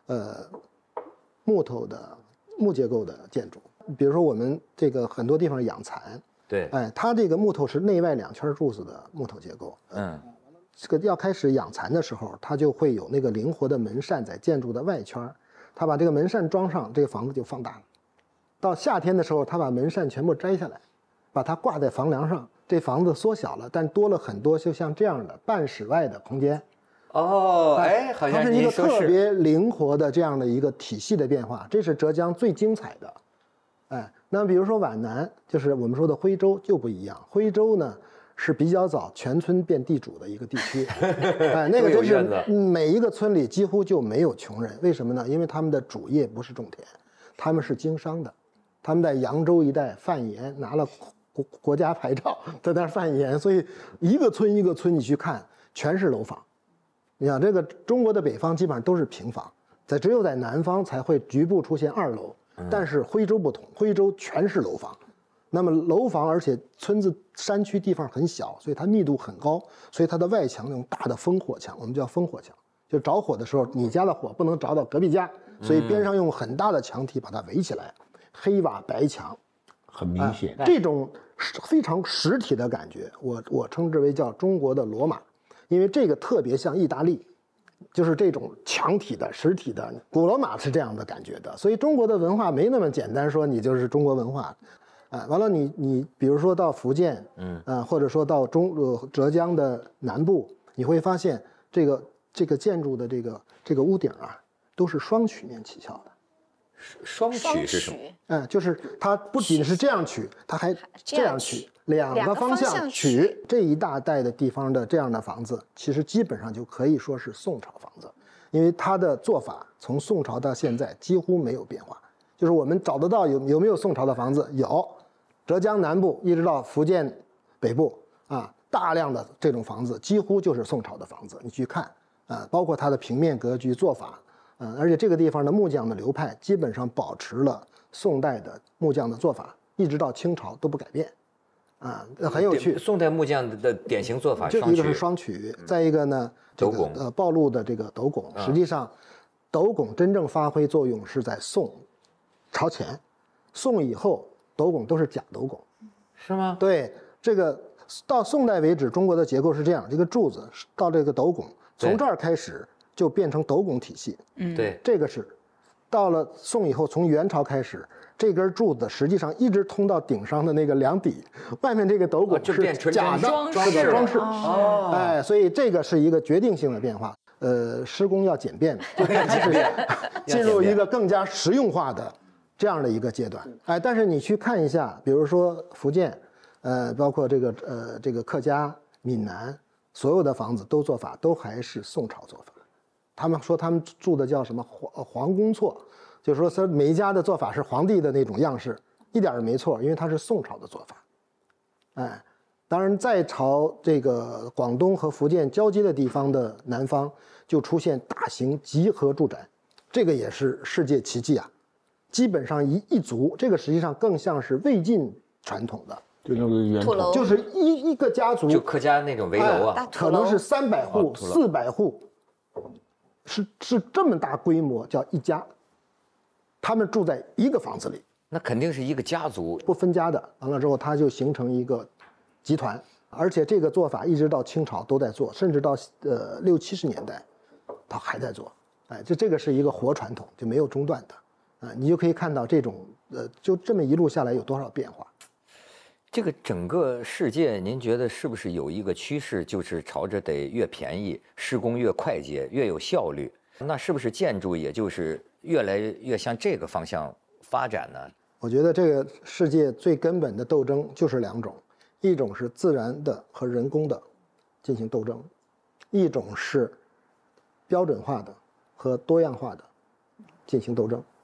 木结构的建筑。比如说我们这个很多地方养蚕， 对， 它这个木头是内外2圈柱子的木头结构。这个要开始养蚕的时候，它就会有那个灵活的门扇在建筑的外圈，它把这个门扇装上，这个房子就放大了。到夏天的时候，它把门扇全部摘下来，把它挂在房梁上，这房子缩小了，但多了很多就像这样的半室外的空间。 好像它是一个特别灵活的这样的一个体系的变化，这是浙江最精彩的。那比如说皖南，就是我们说的徽州就不一样。徽州呢是比较早全村变地主的一个地区，那个真是每一个村里几乎就没有穷人。为什么呢？因为他们的主业不是种田，他们是经商的。他们在扬州一带贩盐，拿了国家牌照，在那儿贩盐，所以一个村一个村你去看，全是楼房。你想，这个中国的北方基本上都是平房，只有在南方才会局部出现2楼。但是徽州不同，徽州全是楼房。那么楼房，而且村子山区地方很小，所以它密度很高，所以它的外墙用大的烽火墙，我们叫烽火墙，就着火的时候，你家的火不能着到隔壁家，所以边上用很大的墙体把它围起来，黑瓦白墙， 很明显。 这种非常实体的感觉，我称之为叫中国的罗马，因为这个特别像意大利。就是这种墙体的实体的，古罗马是这样的感觉的，所以中国的文化没那么简单，说你就是中国文化，完了你比如说到福建，或者说到浙江的南部，你会发现这个建筑的这个屋顶啊，都是双曲面起翘的。 双曲是什么？ 就是它不仅是这样曲，它还这样曲。2个方向取这一大带的地方的这样的房子，其实基本上就可以说是宋朝房子，因为它的做法从宋朝到现在几乎没有变化。就是我们找得到有没有宋朝的房子？有，浙江南部一直到福建北部大量的这种房子几乎就是宋朝的房子。你去看包括它的平面格局做法，而且这个地方的木匠的流派基本上保持了宋代的木匠的做法，一直到清朝都不改变。很有趣。 宋代木匠的典型做法， 就一个是双曲，再一个呢， 斗拱暴露的这个斗拱，实际上，斗拱真正发挥作用是在宋朝前，宋以后斗拱都是假斗拱， 是吗？ 对，这个到宋代为止，中国的结构是这样：这个柱子到这个斗拱，从这儿开始就变成斗拱体系。 对， 这个是到了宋以后，从元朝开始。这根柱子实际上一直通到顶上的那个梁底，外面这个斗拱是假的装饰。所以这个是一个决定性的变化。施工要简便，就开始进入一个更加实用化的这样的一个阶段。但是你去看一下，比如说福建，包括这个客家、闽南，所有的房子做法都还是宋朝做法。他们说他们住的叫什么皇宫错。就是说，他每一家的做法是皇帝的那种样式，一点也没错，因为它是宋朝的做法。当然，在朝这个广东和福建交接的地方的南方，就出现大型集合住宅，这个也是世界奇迹啊！基本上一族，这个实际上更像是魏晋传统的， 就那个圆筒， 就是一个家族， 就客家那种围楼啊， 可能是300户、400户，是这么大规模，叫一家。他们住在一个房子里， 那肯定是一个家族， 不分家的。完了之后，它就形成一个集团，而且这个做法一直到清朝都在做，甚至到60、70年代，它还在做。这个是一个活传统，就没有中断的。你就可以看到这种就这么一路下来有多少变化。 这个整个世界，您觉得是不是有一个趋势，就是朝着得越便宜、施工越快捷、越有效率？那是不是建筑也就是越来越向这个方向发展呢？ 我觉得这个世界最根本的斗争就是2种，一种是自然的和人工的进行斗争，一种是标准化的和多样化的进行斗争。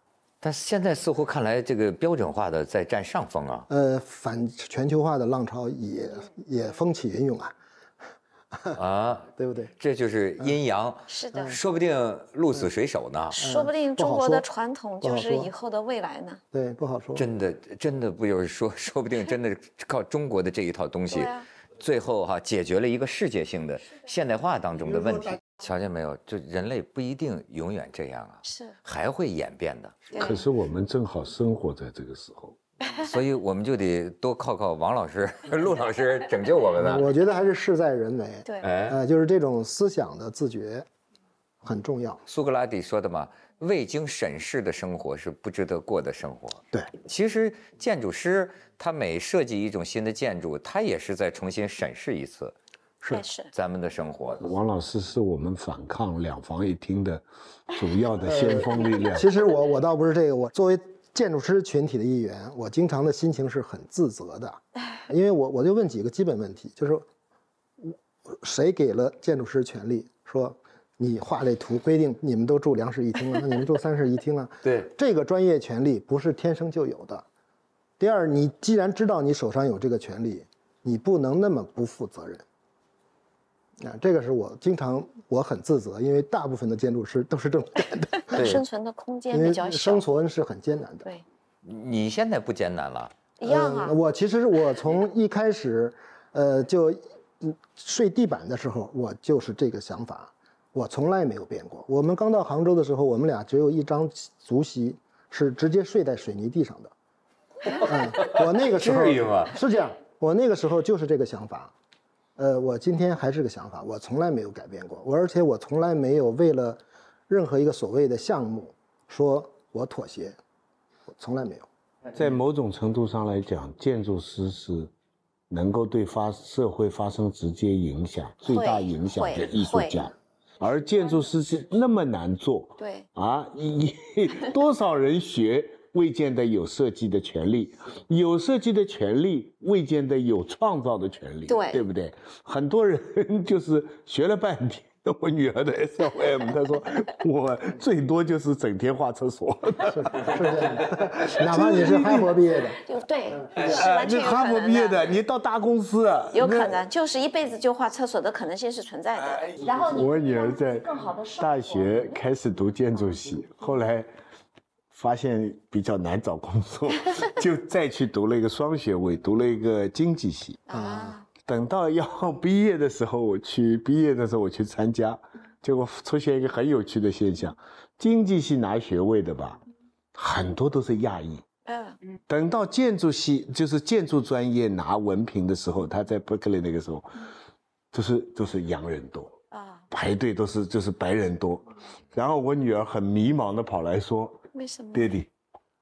但现在似乎看来，这个标准化的在占上风啊。 反全球化的浪潮也风起云涌啊。 啊， 对不对？ 这就是阴阳。 是的， 说不定鹿死谁手呢？ 说不定中国的传统就是以后的未来呢。 对，不好说。 真的不就是说不定真的靠中国的这一套东西，最后解决了一个世界性的现代化当中的问题。瞧见没有？就人类不一定永远这样啊， 是还会演变的。 可是我们正好生活在这个时候。 所以我们就得多靠王老师、陆老师拯救我们了。 我觉得还是事在人为。 对， 就是这种思想的自觉很重要。 苏格拉底说的嘛，未经审视的生活是不值得过的生活。 对， 其实建筑师他每设计一种新的建筑，他也是在重新审视一次， 是咱们的生活。 王老师是我们反抗两房一厅的主要的先锋力量。 其实我倒不是这个，我作为建筑师群体的一员，我经常的心情是很自责的，因为我就问几个基本问题，就是谁给了建筑师权利，说你画这图规定你们都住2室1厅啊，那你们住3室1厅啊？ 对， 这个专业权利不是天生就有的。第二，你既然知道你手上有这个权利，你不能那么不负责任。这个是我很自责，因为大部分的建筑师都是这么干的。 生存的空间比较小， 生存是很艰难的。 对， 你现在不艰难了？ 一样啊。 其实我从一开始，就睡地板的时候，我就是这个想法，我从来没有变过。我们刚到杭州的时候，我们俩只有一张足席是直接睡在水泥地上的。我那个时候至于吗？ 是这样，我那个时候就是这个想法。我今天还是个想法，我从来没有改变过。而且我从来没有为了任何一个所谓的项目说我妥协，我从来没有。 在某种程度上来讲，建筑师是能够对社会发生直接影响、最大影响的艺术家，而建筑师是那么难做。 对啊，多少人学？未见得有设计的权利，有设计的权利，未见得有创造的权利，对不对？很多人就是学了半天。我女儿的 SOM， 她说我最多就是整天画厕所， 是这样的。哪怕你是哈佛毕业的， 对，是完全有可能的。 哈佛毕业的，你到大公司， 有可能就是一辈子就画厕所的可能性是存在的。然后我女儿在大学开始读建筑系，后来发现比较难找工作，就再去读了一个双学位，读了一个经济系。等到要毕业的时候，我去参加，结果出现一个很有趣的现象：经济系拿学位的吧，很多都是亚裔。等到建筑系，就是建筑专业拿文凭的时候，他在伯克利那个时候，都是洋人多排队就是白人多。然后我女儿很迷茫的跑来说。 为什么？ 爹地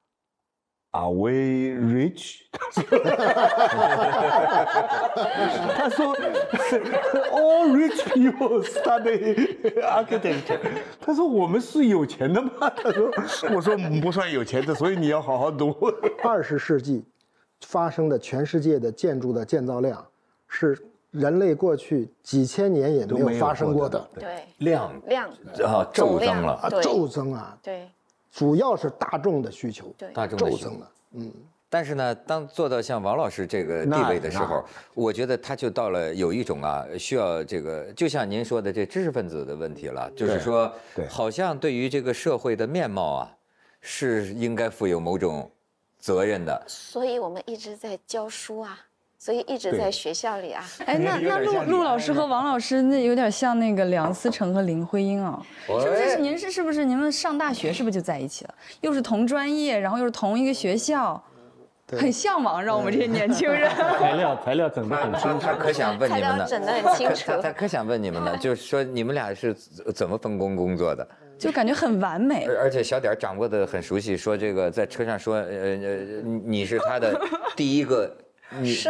，Are we rich？ 他说 ，All rich people study architecture。他说我们是有钱的吗？我说不算有钱的，所以你要好好读。 20世纪发生的全世界的建筑的建造量，是人类过去几千年也没有发生过的。 对， 量骤增了， 骤增啊。 对。 主要是大众的需求， 大众的需求了。但是呢，当做到像王老师这个地位的时候，我觉得他就到了有一种需要这个，就像您说的这知识分子的问题了，就是说，好像对于这个社会的面貌是应该负有某种责任的。 所以我们一直在教书啊。所以一直在学校里啊。 哎，那陆老师和王老师那有点像那个梁思成和林徽因啊，是不是？您是不是你们上大学是不是就在一起了？又是同专业，然后又是同一个学校，很向往让我们这些年轻人。 材料整得很清楚。 他可想问你们呢， 整得很清楚。 他可想问你们呢，就是说你们俩是怎么分工工作的？ 就感觉很完美， 而且小点掌握的很熟悉，说这个在车上说，你是他的第一个。 师妹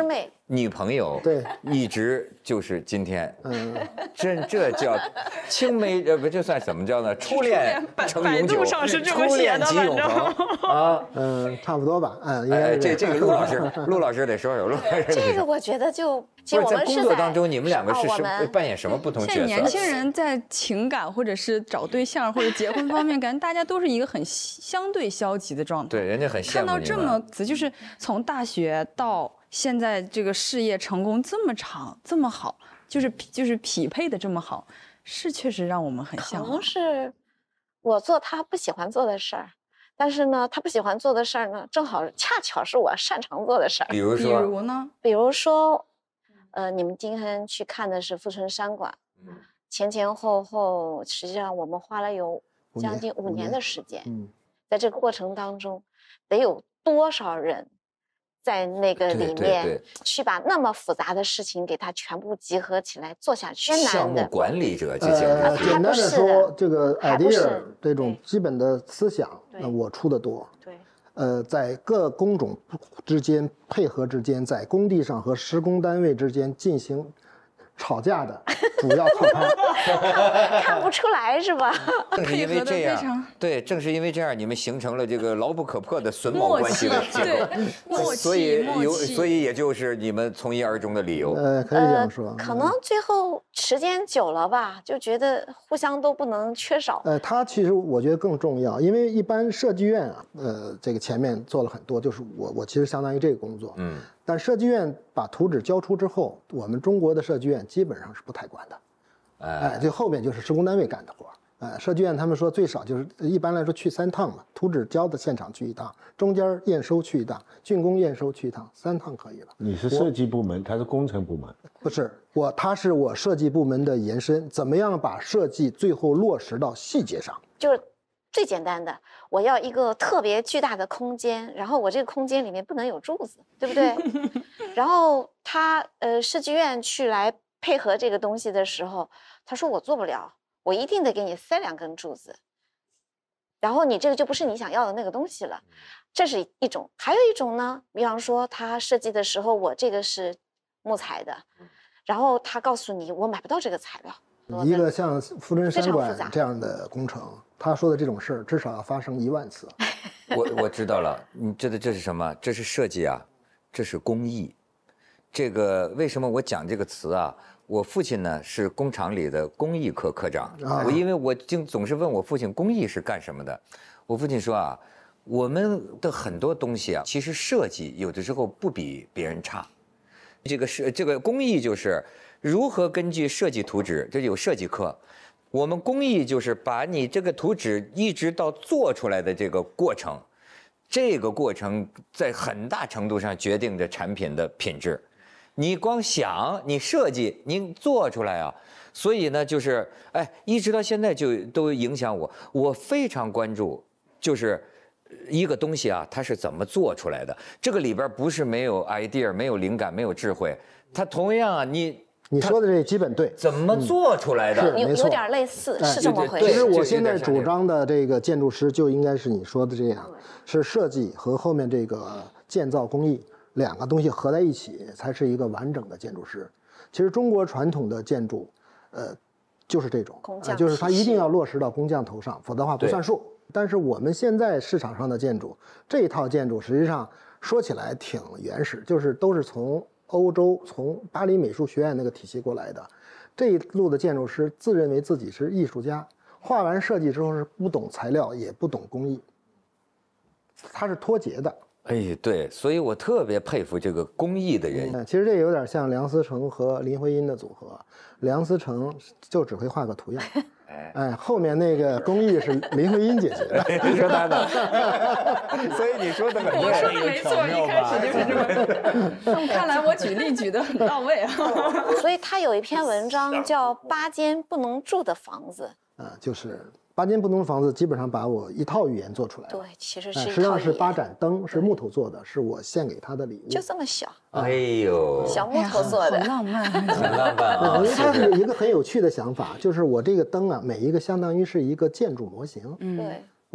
女朋友， 对， 一直就是今天，这叫青梅不这算什么叫呢？初恋成永久，初恋即永恒啊， 差不多吧，应该这个陆老师得说说，陆老师这个我觉得就不是在工作当中，你们两个是扮演什么不同角色？ 现在年轻人在情感或者是找对象或者结婚方面，感觉大家都是一个很相对消极的状态。 对，人家很羡慕你们。 看到这么就是从大学到现在这个事业成功这么长这么好，就是匹配的这么好，是确实让我们很向往。 可能是我做他不喜欢做的事儿，但是呢，他不喜欢做的事儿呢，正好恰巧是我擅长做的事儿。 比如呢？ 比如说，你们今天去看的是富春山馆，前后，实际上我们花了有将近5年的时间。在这个过程当中，得有多少人在那个里面去把那么复杂的事情给它全部集合起来做下去？ 项目管理者这简单的说，这个 idea 这种基本的思想，我出的多。对。在各工种之间配合之间，在工地上和施工单位之间进行吵架的，主要靠他。 看不出来是吧？ 正是因为这样，对，正是因为这样，你们形成了这个牢不可破的榫卯关系的结构，所以也就是你们从一而终的理由。 可以这样说。 可能最后时间久了吧，就觉得互相都不能缺少。 它其实我觉得更重要，因为一般设计院啊，这个前面做了很多，就是我其实相当于这个工作，但设计院把图纸交出之后，我们中国的设计院基本上是不太管的，这后面就是施工单位干的活。设计院他们说最少就是一般来说去3趟嘛，图纸交的现场去1趟，中间验收去1趟，竣工验收去1趟，3趟可以了。 你是设计部门，他是工程部门？ 不是，他是我设计部门的延伸，怎么样把设计最后落实到细节上？ 就是最简单的，我要一个特别巨大的空间，然后我这个空间里面不能有柱子，对不对？然后设计院去来配合这个东西的时候，他说我做不了，我一定得给你塞2根柱子，然后你这个就不是你想要的那个东西了。这是一种，还有一种呢，比方说他设计的时候，我这个是木材的，然后他告诉你我买不到这个材料。 一个像富春山馆这样的工程，他说的这种事儿至少要发生1万次。 我知道了，你知道这是什么？这是设计啊，这是工艺。这个为什么我讲这个词啊？我父亲呢是工厂里的工艺科科长，因为我总是问我父亲工艺是干什么的。我父亲说啊，我们的很多东西啊，其实设计有的时候不比别人差。这个工艺就是如何根据设计图纸，这有设计课。我们工艺就是把你这个图纸一直到做出来的这个过程，这个过程在很大程度上决定着产品的品质。你光想，你设计，你做出来啊，所以呢，就是一直到现在就都影响我。我非常关注，就是一个东西啊，它是怎么做出来的。这个里边不是没有 idea、没有灵感、没有智慧，它同样啊，你说的这基本对。 怎么做出来的？ 有点类似，是这么回事。 其实我现在主张的这个建筑师就应该是你说的这样，是设计和后面这个建造工艺2个东西合在一起，才是一个完整的建筑师。其实中国传统的建筑，就是这种，就是它一定要落实到工匠头上，否则的话不算数。但是我们现在市场上的建筑，这一套建筑实际上说起来挺原始，就是都是从欧洲、从巴黎美术学院那个体系过来的。这一路的建筑师自认为自己是艺术家，画完设计之后是不懂材料，也不懂工艺，他是脱节的。 对，所以我特别佩服这个工艺的人。 其实这有点像梁思成和林徽因的组合，梁思成就只会画个图样，后面那个工艺是林徽因姐姐的。 你说他的，所以你说的很对， 我说的没错，一开始就是这么。看来我举例举得很到位啊。 所以他有一篇文章叫《8间不能住的房子》。 就是8间不能住房子，基本上把我一套语言做出来了。 对，其实是实际上是8盏灯，是木头做的，是我献给他的礼物。 就这么小。小木头做的， 很浪漫，很浪漫啊！ 因为它是一个很有趣的想法，就是我这个灯啊，每一个相当于是一个建筑模型。 对。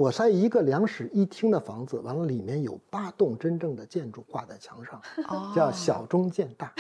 我在一个2室1厅的房子，完了里面有8栋真正的建筑挂在墙上，叫小中见大。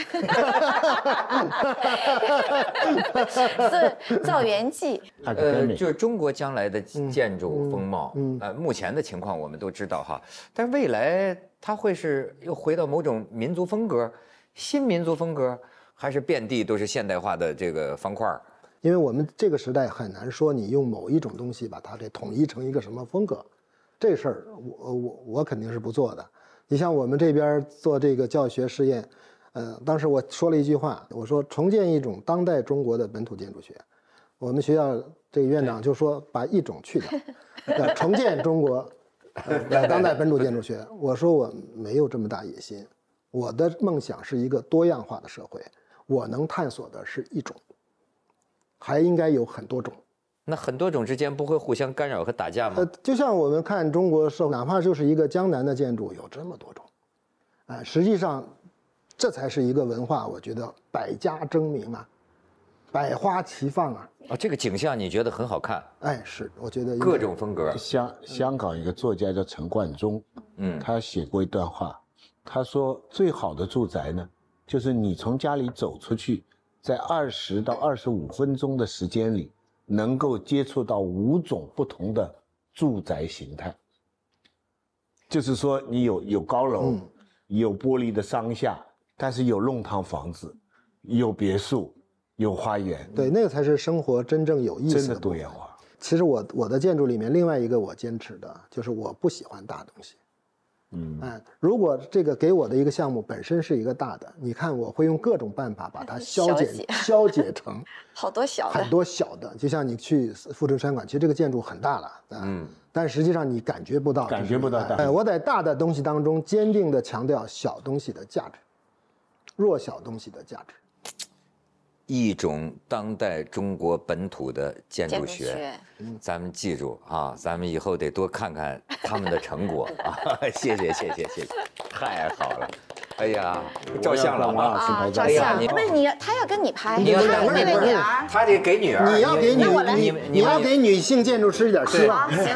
造园记。 就是中国将来的建筑风貌，目前的情况我们都知道哈，但是未来它会是又回到某种民族风格、新民族风格，还是遍地都是现代化的这个方块？ 因为我们这个时代很难说你用某一种东西把它给统一成一个什么风格，这事儿我肯定是不做的。你像我们这边做这个教学试验，当时我说了一句话，我说重建一种当代中国的本土建筑学。我们学校这个院长就说把一种去掉，重建中国当代本土建筑学。我说我没有这么大野心，我的梦想是一个多样化的社会，我能探索的是一种。还应该有很多种， 那很多种之间不会互相干扰和打架吗？ 就像我们看中国社会，哪怕就是一个江南的建筑，有这么多种，实际上，这才是一个文化，我觉得百家争鸣啊，百花齐放啊。 这个景象你觉得很好看？ 是，我觉得各种风格。 香港一个作家叫陈冠中，他写过一段话，他说最好的住宅呢，就是你从家里走出去。在20到25分钟的时间里，能够接触到5种不同的住宅形态。就是说，你有高楼，有玻璃的商厦，但是有弄堂房子，有别墅，有花园。 对，那个才是生活真正有意思的。 真的多元化。 其实我的建筑里面，另外一个我坚持的就是我不喜欢大东西。如果这个给我的一个项目本身是一个大的，你看我会用各种办法把它消解成很多小的，就像你去富春山馆，其实这个建筑很大了，但实际上你感觉不到大。我在大的东西当中坚定地强调小东西的价值，弱小东西的价值。 一种当代中国本土的建筑学，咱们记住啊，咱们以后得多看看他们的成果啊！谢谢，太好了！哎呀，照相了王老师拍照。 照相，不是你，他要跟你拍，他得给女儿， 他得给女儿， 你要给女性建筑师一点希望。 行。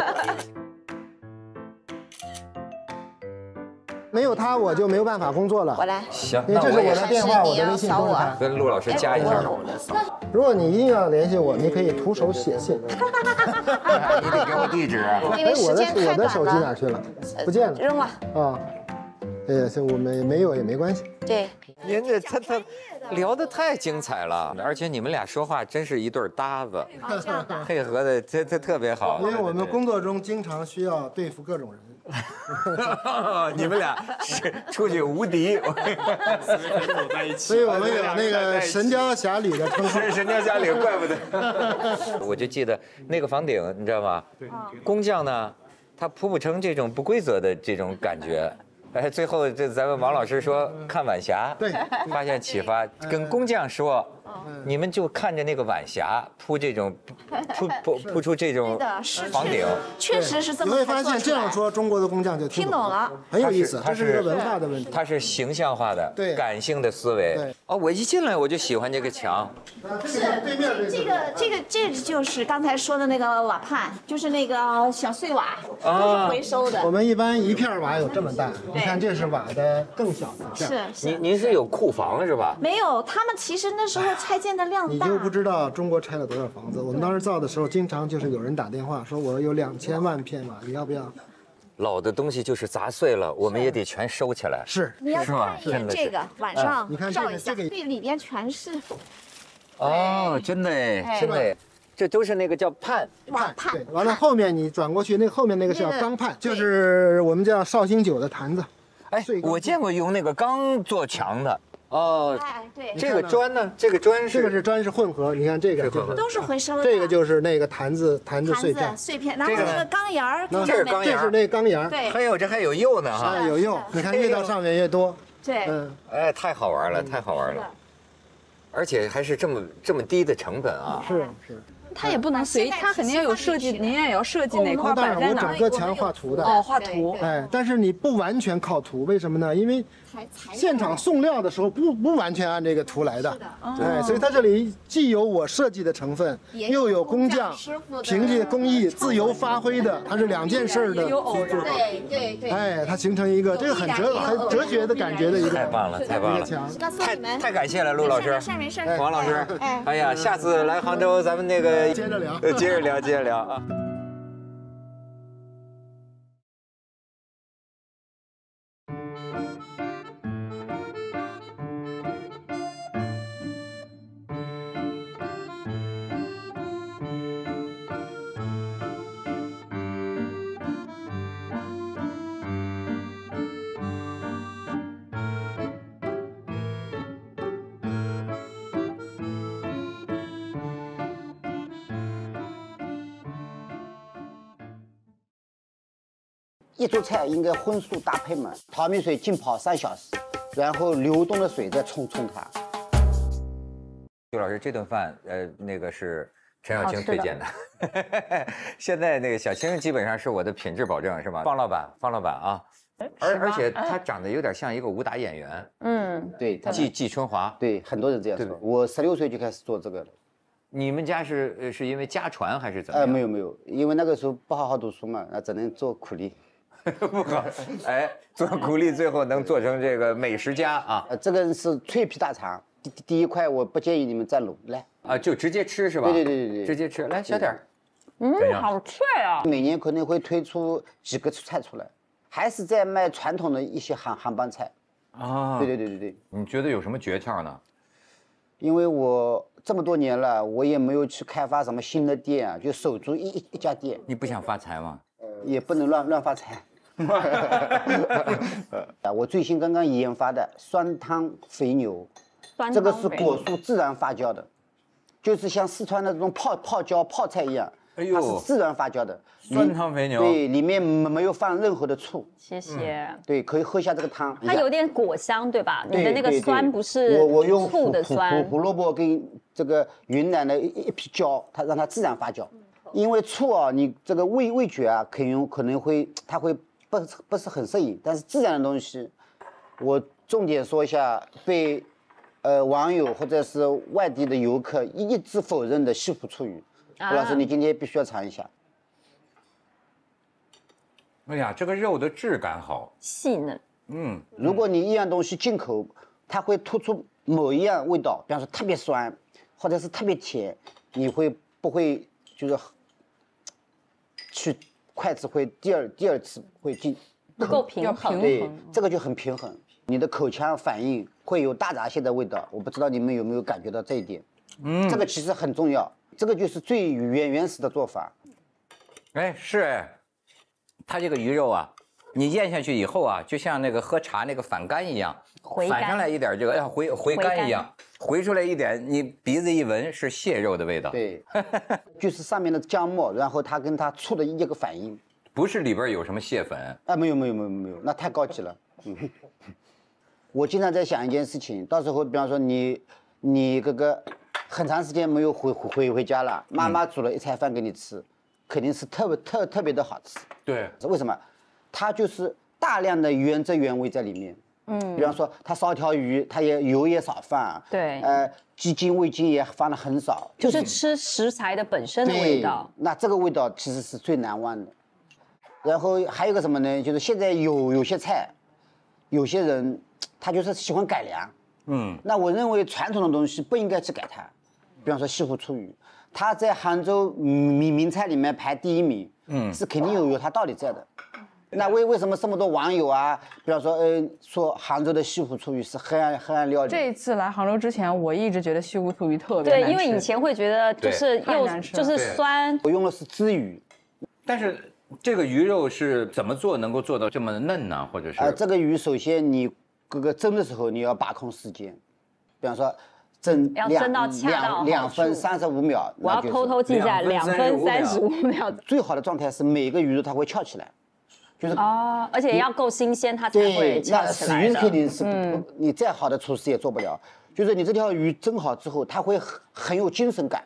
没有他，我就没有办法工作了。 我来， 行， 因为这是我的电话，我的微信都是他。 跟陆老师加一下。 如果你一定要联系我，你可以徒手写信。 你得给我地址。 因为时间太短了。 我的手机哪去了？不见了。 扔了。 哎呀，我们没有也没关系。 对。 您这他聊得太精彩了，而且你们俩说话真是一对搭子，配合的这特别好。 因为我们工作中经常需要对付各种人。 你们俩是出去无敌， 所以我们有那个《神雕侠侣》的称号。 是《神雕侠侣》，怪不得。我就记得那个房顶，你知道吗？工匠呢，他铺不成这种不规则的这种感觉。最后咱们王老师说看晚霞， 对， 发现启发，跟工匠说，你们就看着那个晚霞铺这种铺出这种房顶， 确实是这么。 你会发现这样说，中国的工匠就听懂了，很有意思。这是一个文化的问题， 它是形象化的， 对， 感性的思维。我一进来我就喜欢这个墙。 是对面这就是刚才说的那个瓦畔，就是那个小碎瓦，都是回收的。 我们一般一片瓦有这么大，你看这是瓦的更小的片。 您是有库房是吧？ 没有，他们其实那时候拆建的量大。 你就不知道中国拆了多少房子。我们当时造的时候，经常就是有人打电话说我有2000万片瓦，你要不要？ 老的东西就是砸碎了，我们也得全收起来。 是， 你要看一眼这个，晚上你看照一下，这里边全是。 真的哎，真的哎，这都是那个叫畔。 对，完了后面你转过去，那后面那个叫钢畔，就是我们叫绍兴酒的坛子。 我见过用那个钢做墙的。 对。 这个砖呢？这个砖是混合，你看这个都是回收的。 这个就是那个坛子碎片， 然后那个钢沿儿， 这是钢沿儿， 这是那钢沿儿。 对。 还有釉呢哈。 有釉，你看越到上面越多。 对。 太好玩了，太好玩了。而且还是这么低的成本啊！ 是。 它也不能随，它肯定要有设计，您也要设计哪块摆在哪。 我整个墙画图的。 哦，画图。 哎，但是你不完全靠图，为什么呢？因为现场送料的时候不完全按这个图来的。哎，所以它这里既有我设计的成分，又有工匠凭借工艺自由发挥的，它是2件事儿的。对。哎，它形成一个这个很哲学的感觉的一个。 太棒了，太棒了，太感谢了，陆老师，王老师。哎呀，下次来杭州咱们那个接着聊啊。 一桌菜应该荤素搭配嘛，淘米水浸泡3小时，然后流动的水再冲它。 邱老师，这顿饭那个是陈小青推荐的。现在那个小青基本上是我的品质保证，是吧？方老板啊，而且他长得有点像一个武打演员。 对， 季春华。 对，很多人这样说。我16岁就开始做这个了。 你们家是因为家传还是怎么样？ 没有，因为那个时候不好好读书嘛，那只能做苦力。 不好，哎，做苦力最后能做成这个美食家啊！ 这个是脆皮大肠，第一块我不建议你们蘸卤，来啊，就直接吃是吧？ 对， 直接吃，来小点儿。 好脆啊！ 每年可能会推出几个菜出来，还是在卖传统的一些杭帮菜啊。 对。 你觉得有什么诀窍呢？ 因为我这么多年了，我也没有去开发什么新的店啊，就守住一家店。 你不想发财吗？ 也不能乱发财。我最新刚刚研发的酸汤肥牛，这个是果蔬自然发酵的，就是像四川的这种泡椒泡菜一样，它是自然发酵的酸汤肥牛。 对，里面没有放任何的醋。 谢谢。 对，可以喝一下这个汤。 它有点果香，对吧？你的那个酸不是我用醋的酸。 胡萝卜跟这个云南的一批椒，它让它自然发酵。因为醋啊，你这个味觉啊，可能会它会不是很适应，但是自然的东西，我重点说一下，被网友或者是外地的游客一直否认的西湖醋鱼，胡老师，你今天必须要尝一下。 哎呀，这个肉的质感好细嫩。 如果你一样东西进口，它会突出某一样味道，比方说特别酸，或者是特别甜，你不会就是去筷子会第二次会进不够平衡， 对，这个就很平衡。你的口腔反应会有大闸蟹的味道，我不知道你们有没有感觉到这一点。这个其实很重要，这个就是最原始的做法。 哎，是哎，它这个鱼肉啊，你咽下去以后啊，就像那个喝茶那个反甘一样，反上来一点这个回甘一样，回出来一点，你鼻子一闻是蟹肉的味道。 对，就是上面的姜末，然后它跟它醋的一个反应。 不是里边有什么蟹粉啊？没有，那太高级了。我经常在想一件事情，到时候比方说你哥哥很长时间没有回家了，妈妈煮了一菜饭给你吃，肯定是特别的好吃。 对， 为什么？它就是大量的原汁原味在里面。比方说它烧条鱼，它油也少放。 对。 鸡精味精也放的很少， 就是吃食材的本身的味道。 那这个味道其实是最难忘的。然后还有一个什么呢？就是现在有些菜，有些人他就是喜欢改良。那我认为传统的东西不应该去改它。比方说西湖醋鱼，它在杭州名菜里面排第1名，是肯定有它道理在的。那为什么这么多网友啊，比方说说杭州的西湖醋鱼是黑暗料理？ 这一次来杭州之前，我一直觉得西湖醋鱼特别难吃。 对，因为以前会觉得就是就是酸。 我用的是鲻鱼， 但是这个鱼肉是怎么做能够做到这么嫩呢？或者是这个鱼首先你这个蒸的时候你要把控时间，比方说蒸要蒸到恰到 2分35秒。 我要偷偷记下2分35秒。 最好的状态是每个鱼肉它会翘起来。就是而且要够新鲜，它才会翘起来的。 那死鱼肯定是你再好的厨师也做不了。就是你这条鱼蒸好之后，它会很有精神感，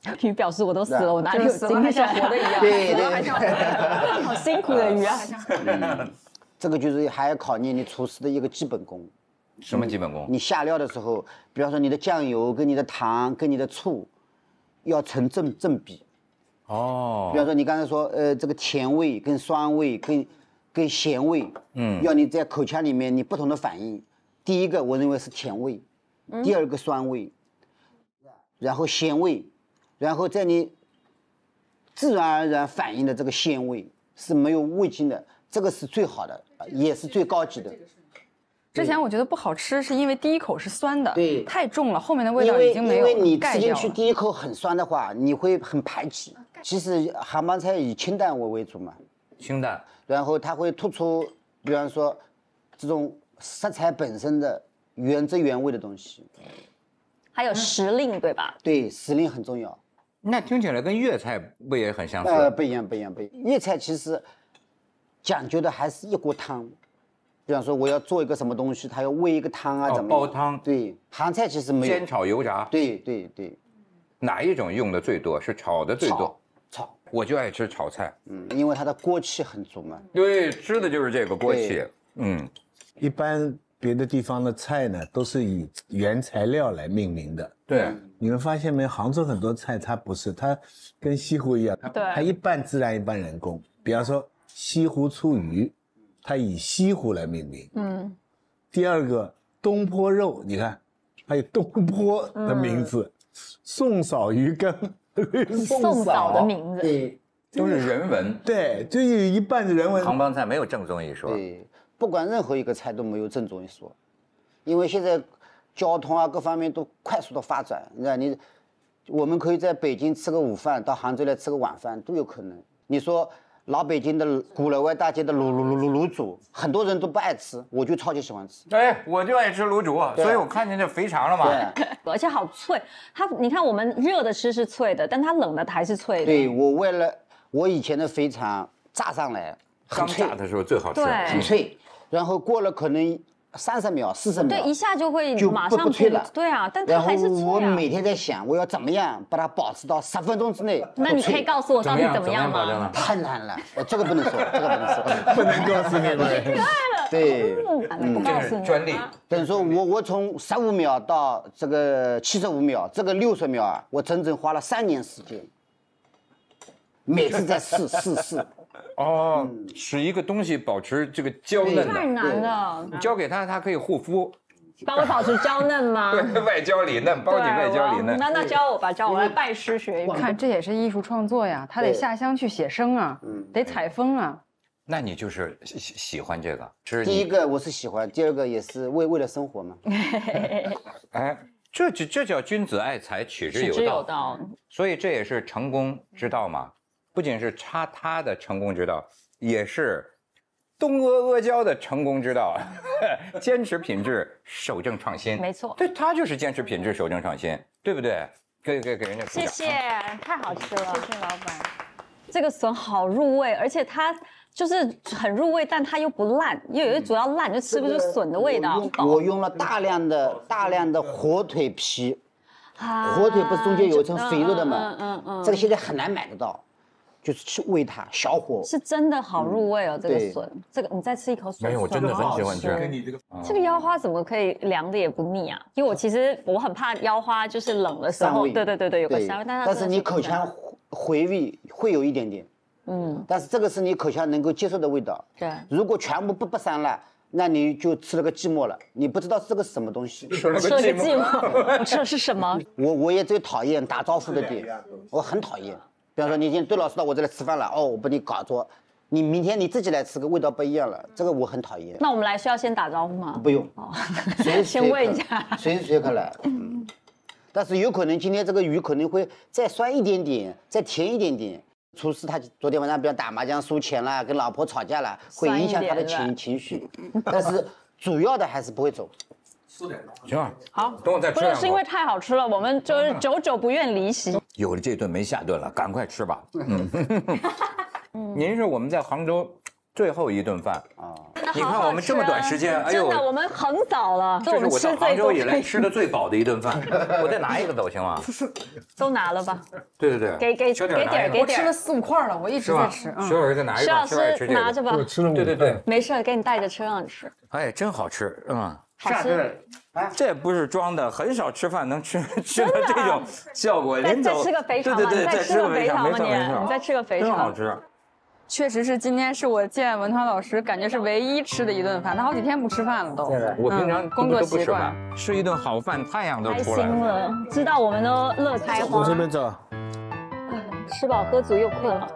鱼表示我都死了，我哪里有精力像活的一样？ 对对，好辛苦的鱼啊。 这个就是还要考验你厨师的一个基本功。 什么基本功？ 你下料的时候，比方说你的酱油跟你的糖跟你的醋要成正比。 哦。 比方说你刚才说，这个甜味跟酸味跟咸味，要你在口腔里面你不同的反应。第一个我认为是甜味，第二个酸味，然后咸味，然后在你自然而然反应的这个鲜味是没有味精的，这个是最好的，也是最高级的。 之前我觉得不好吃，是因为第一口是酸的， 对， 太重了，后面的味道已经没有了。 因为你吃进去第一口很酸的话，你会很排斥。其实杭帮菜以清淡为主嘛， 清淡， 然后它会突出，比方说这种食材本身的原汁原味的东西。 还有时令，对吧？ 对，时令很重要。 那听起来跟粤菜不也很相似？ 不一样。粤菜其实讲究的还是一锅汤。比方说我要做一个什么东西，它要煨一个汤啊，怎么煲汤？ 对，杭菜其实没有。 煎炒油炸。 对。 哪一种用的最多？是炒的最多。 炒。 我就爱吃炒菜。 因为它的锅气很足嘛。 对，吃的就是这个锅气。 一般别的地方的菜呢，都是以原材料来命名的。 对， 你们发现没有？杭州很多菜它不是，它跟西湖一样，它一半自然一半人工。比方说西湖醋鱼，它以西湖来命名。第二个东坡肉，你看，还有东坡的名字。宋嫂鱼羹， 宋嫂的名字， 对， 都是人文。 对，就有一半的人文。 杭帮菜没有正宗一说。 对，不管任何一个菜都没有正宗一说，因为现在交通啊各方面都快速的发展，我们可以在北京吃个午饭，到杭州来吃个晚饭都有可能。你说老北京的鼓楼外大街的卤煮，很多人都不爱吃，我就超级喜欢吃。 哎，我就爱吃卤煮，所以我看见这肥肠了嘛。 对， 而且好脆。你看我们热的吃是脆的，但它冷的还是脆的。 对，我以前的肥肠炸上来， 刚炸的时候最好吃， 很脆，然后过了可能30秒、40秒， 对，一下就会马上不脆了。 对啊，但它还是脆啊。 然后我每天在想，我要怎么样把它保持到10分钟之内。 那你可以告诉我到底怎么样吗？ 太难了，这个不能说，不能告诉你们。 对， 不告诉你。 专利。 等于说我从15秒到这个75秒，这个60秒啊，我整整花了3年时间，每次在试。 哦，使一个东西保持这个娇嫩的， 太难了。 交给他，它可以护肤， 帮我保持娇嫩吗？ 对，外焦里嫩，包你外焦里嫩。 那教我吧，教我来拜师学艺。 看，这也是艺术创作呀，他得下乡去写生啊，得采风啊。 那你就是喜欢这个？ 第一个我是喜欢，第二个也是为了生活嘛。 哎，这叫君子爱财，取之有道。所以这也是成功之道嘛。不仅是他的成功之道，也是东阿胶的成功之道。坚持品质，守正创新。 没错， 对，他就是坚持品质，守正创新，对不对？给人家鼓掌。 谢谢，太好吃了， 谢谢老板。 这个笋好入味，而且它就是很入味，但它又不烂，因为有一主要烂就吃不出笋的味道。 我用了大量的火腿皮，火腿不是中间有一层肥肉的吗？这个现在很难买得到。就是去煨它，小火是真的好入味哦。这个笋，这个你再吃一口笋。 没有，我真的很喜欢吃。 这个腰花怎么可以凉的也不腻啊？因为我很怕腰花就是冷的时候，对，有个膻味。 但是你口腔回味会有一点点，但是这个是你口腔能够接受的味道。 对， 如果全部不膻了，那你就吃了个寂寞了，你不知道这个是什么东西。 吃了个寂寞，我吃的是什么？ 我也最讨厌打招呼的店，我很讨厌。比方说，你今天对老师到我这来吃饭了，我把你搞着，你明天你自己来吃，个味道不一样了，这个我很讨厌。 那我们来需要先打招呼吗？ 不用， 先问一下， 随时随刻来。但是有可能今天这个鱼可能会再酸一点点，再甜一点点。厨师他昨天晚上比如打麻将输钱了，跟老婆吵架了，会影响他的情绪。但是主要的还是不会走。 行啊， 好， 等我再吃两口。 不是因为太好吃了，我们就是久不愿离席。 有了这顿没下顿了，赶快吃吧。您是我们在杭州最后一顿饭啊。 你看我们这么短时间，哎呦， 真的我们横扫了， 这是我到杭州以来吃的最饱的一顿饭。 我再拿一个走行吗？ 都拿了吧？ 对对对， 给点儿， 我吃了4、5块了，我一直在吃。 徐老师再拿一块， 徐老师拿着吧。 对对对， 没事，给你带着车让你吃。 哎，真好吃， 好吃。 这不是装的，很少吃饭能吃到这种效果。 再吃个肥肠吧， 对， 再吃个肥肠吧你再吃个肥肠。 真好吃。 确实是，今天是我见文涛老师感觉是唯一吃的一顿饭，他好几天不吃饭了都。 我平常工作习惯， 吃一顿好饭，太阳都出来了。 开心了，知道我们都乐开花。 我这边走。 吃饱喝足又困了。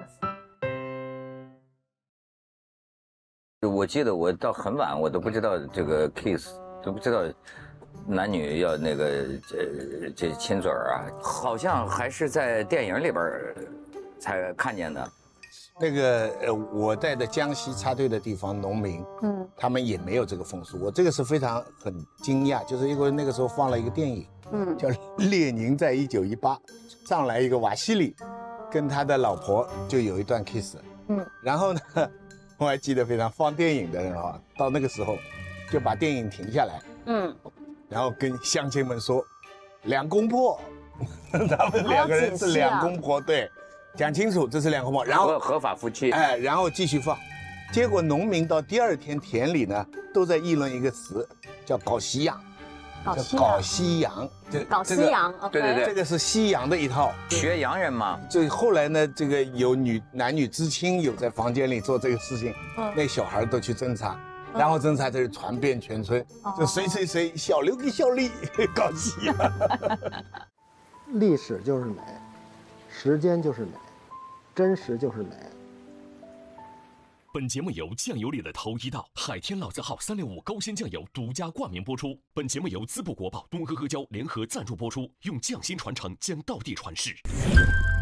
我记得我到很晚，我都不知道这个 kiss， 都不知道男女要那个这亲嘴啊，好像还是在电影里边才看见的。 那个我在的江西插队的地方，农民，他们也没有这个风俗。我这个是很惊讶，就是因为那个时候放了一个电影，叫《列宁在1918》，上来一个瓦西里，跟他的老婆就有一段 kiss，然后呢，我还记得非常，放电影的人啊，到那个时候就把电影停下来，然后跟乡亲们说，2公婆，他们2个人是2公婆，对。讲清楚，这是2公婆，然后合法夫妻， 然后继续放。结果农民到第2天田里呢，都在议论一个词，叫搞西洋。搞西洋， 搞西洋， 对对对， 这个是西洋的一套， 学洋人嘛。 就后来呢，这个有男女知青有在房间里做这个事情，那小孩都去侦查，然后侦查就传遍全村，就谁小刘跟小丽搞西洋。 历史就是美，时间就是美，真实就是美。 本节目由酱油里的头一道海天老字号365高鲜酱油独家冠名播出。本节目由淄博国宝东阿阿胶联合赞助播出，用匠心传承，将道地传世。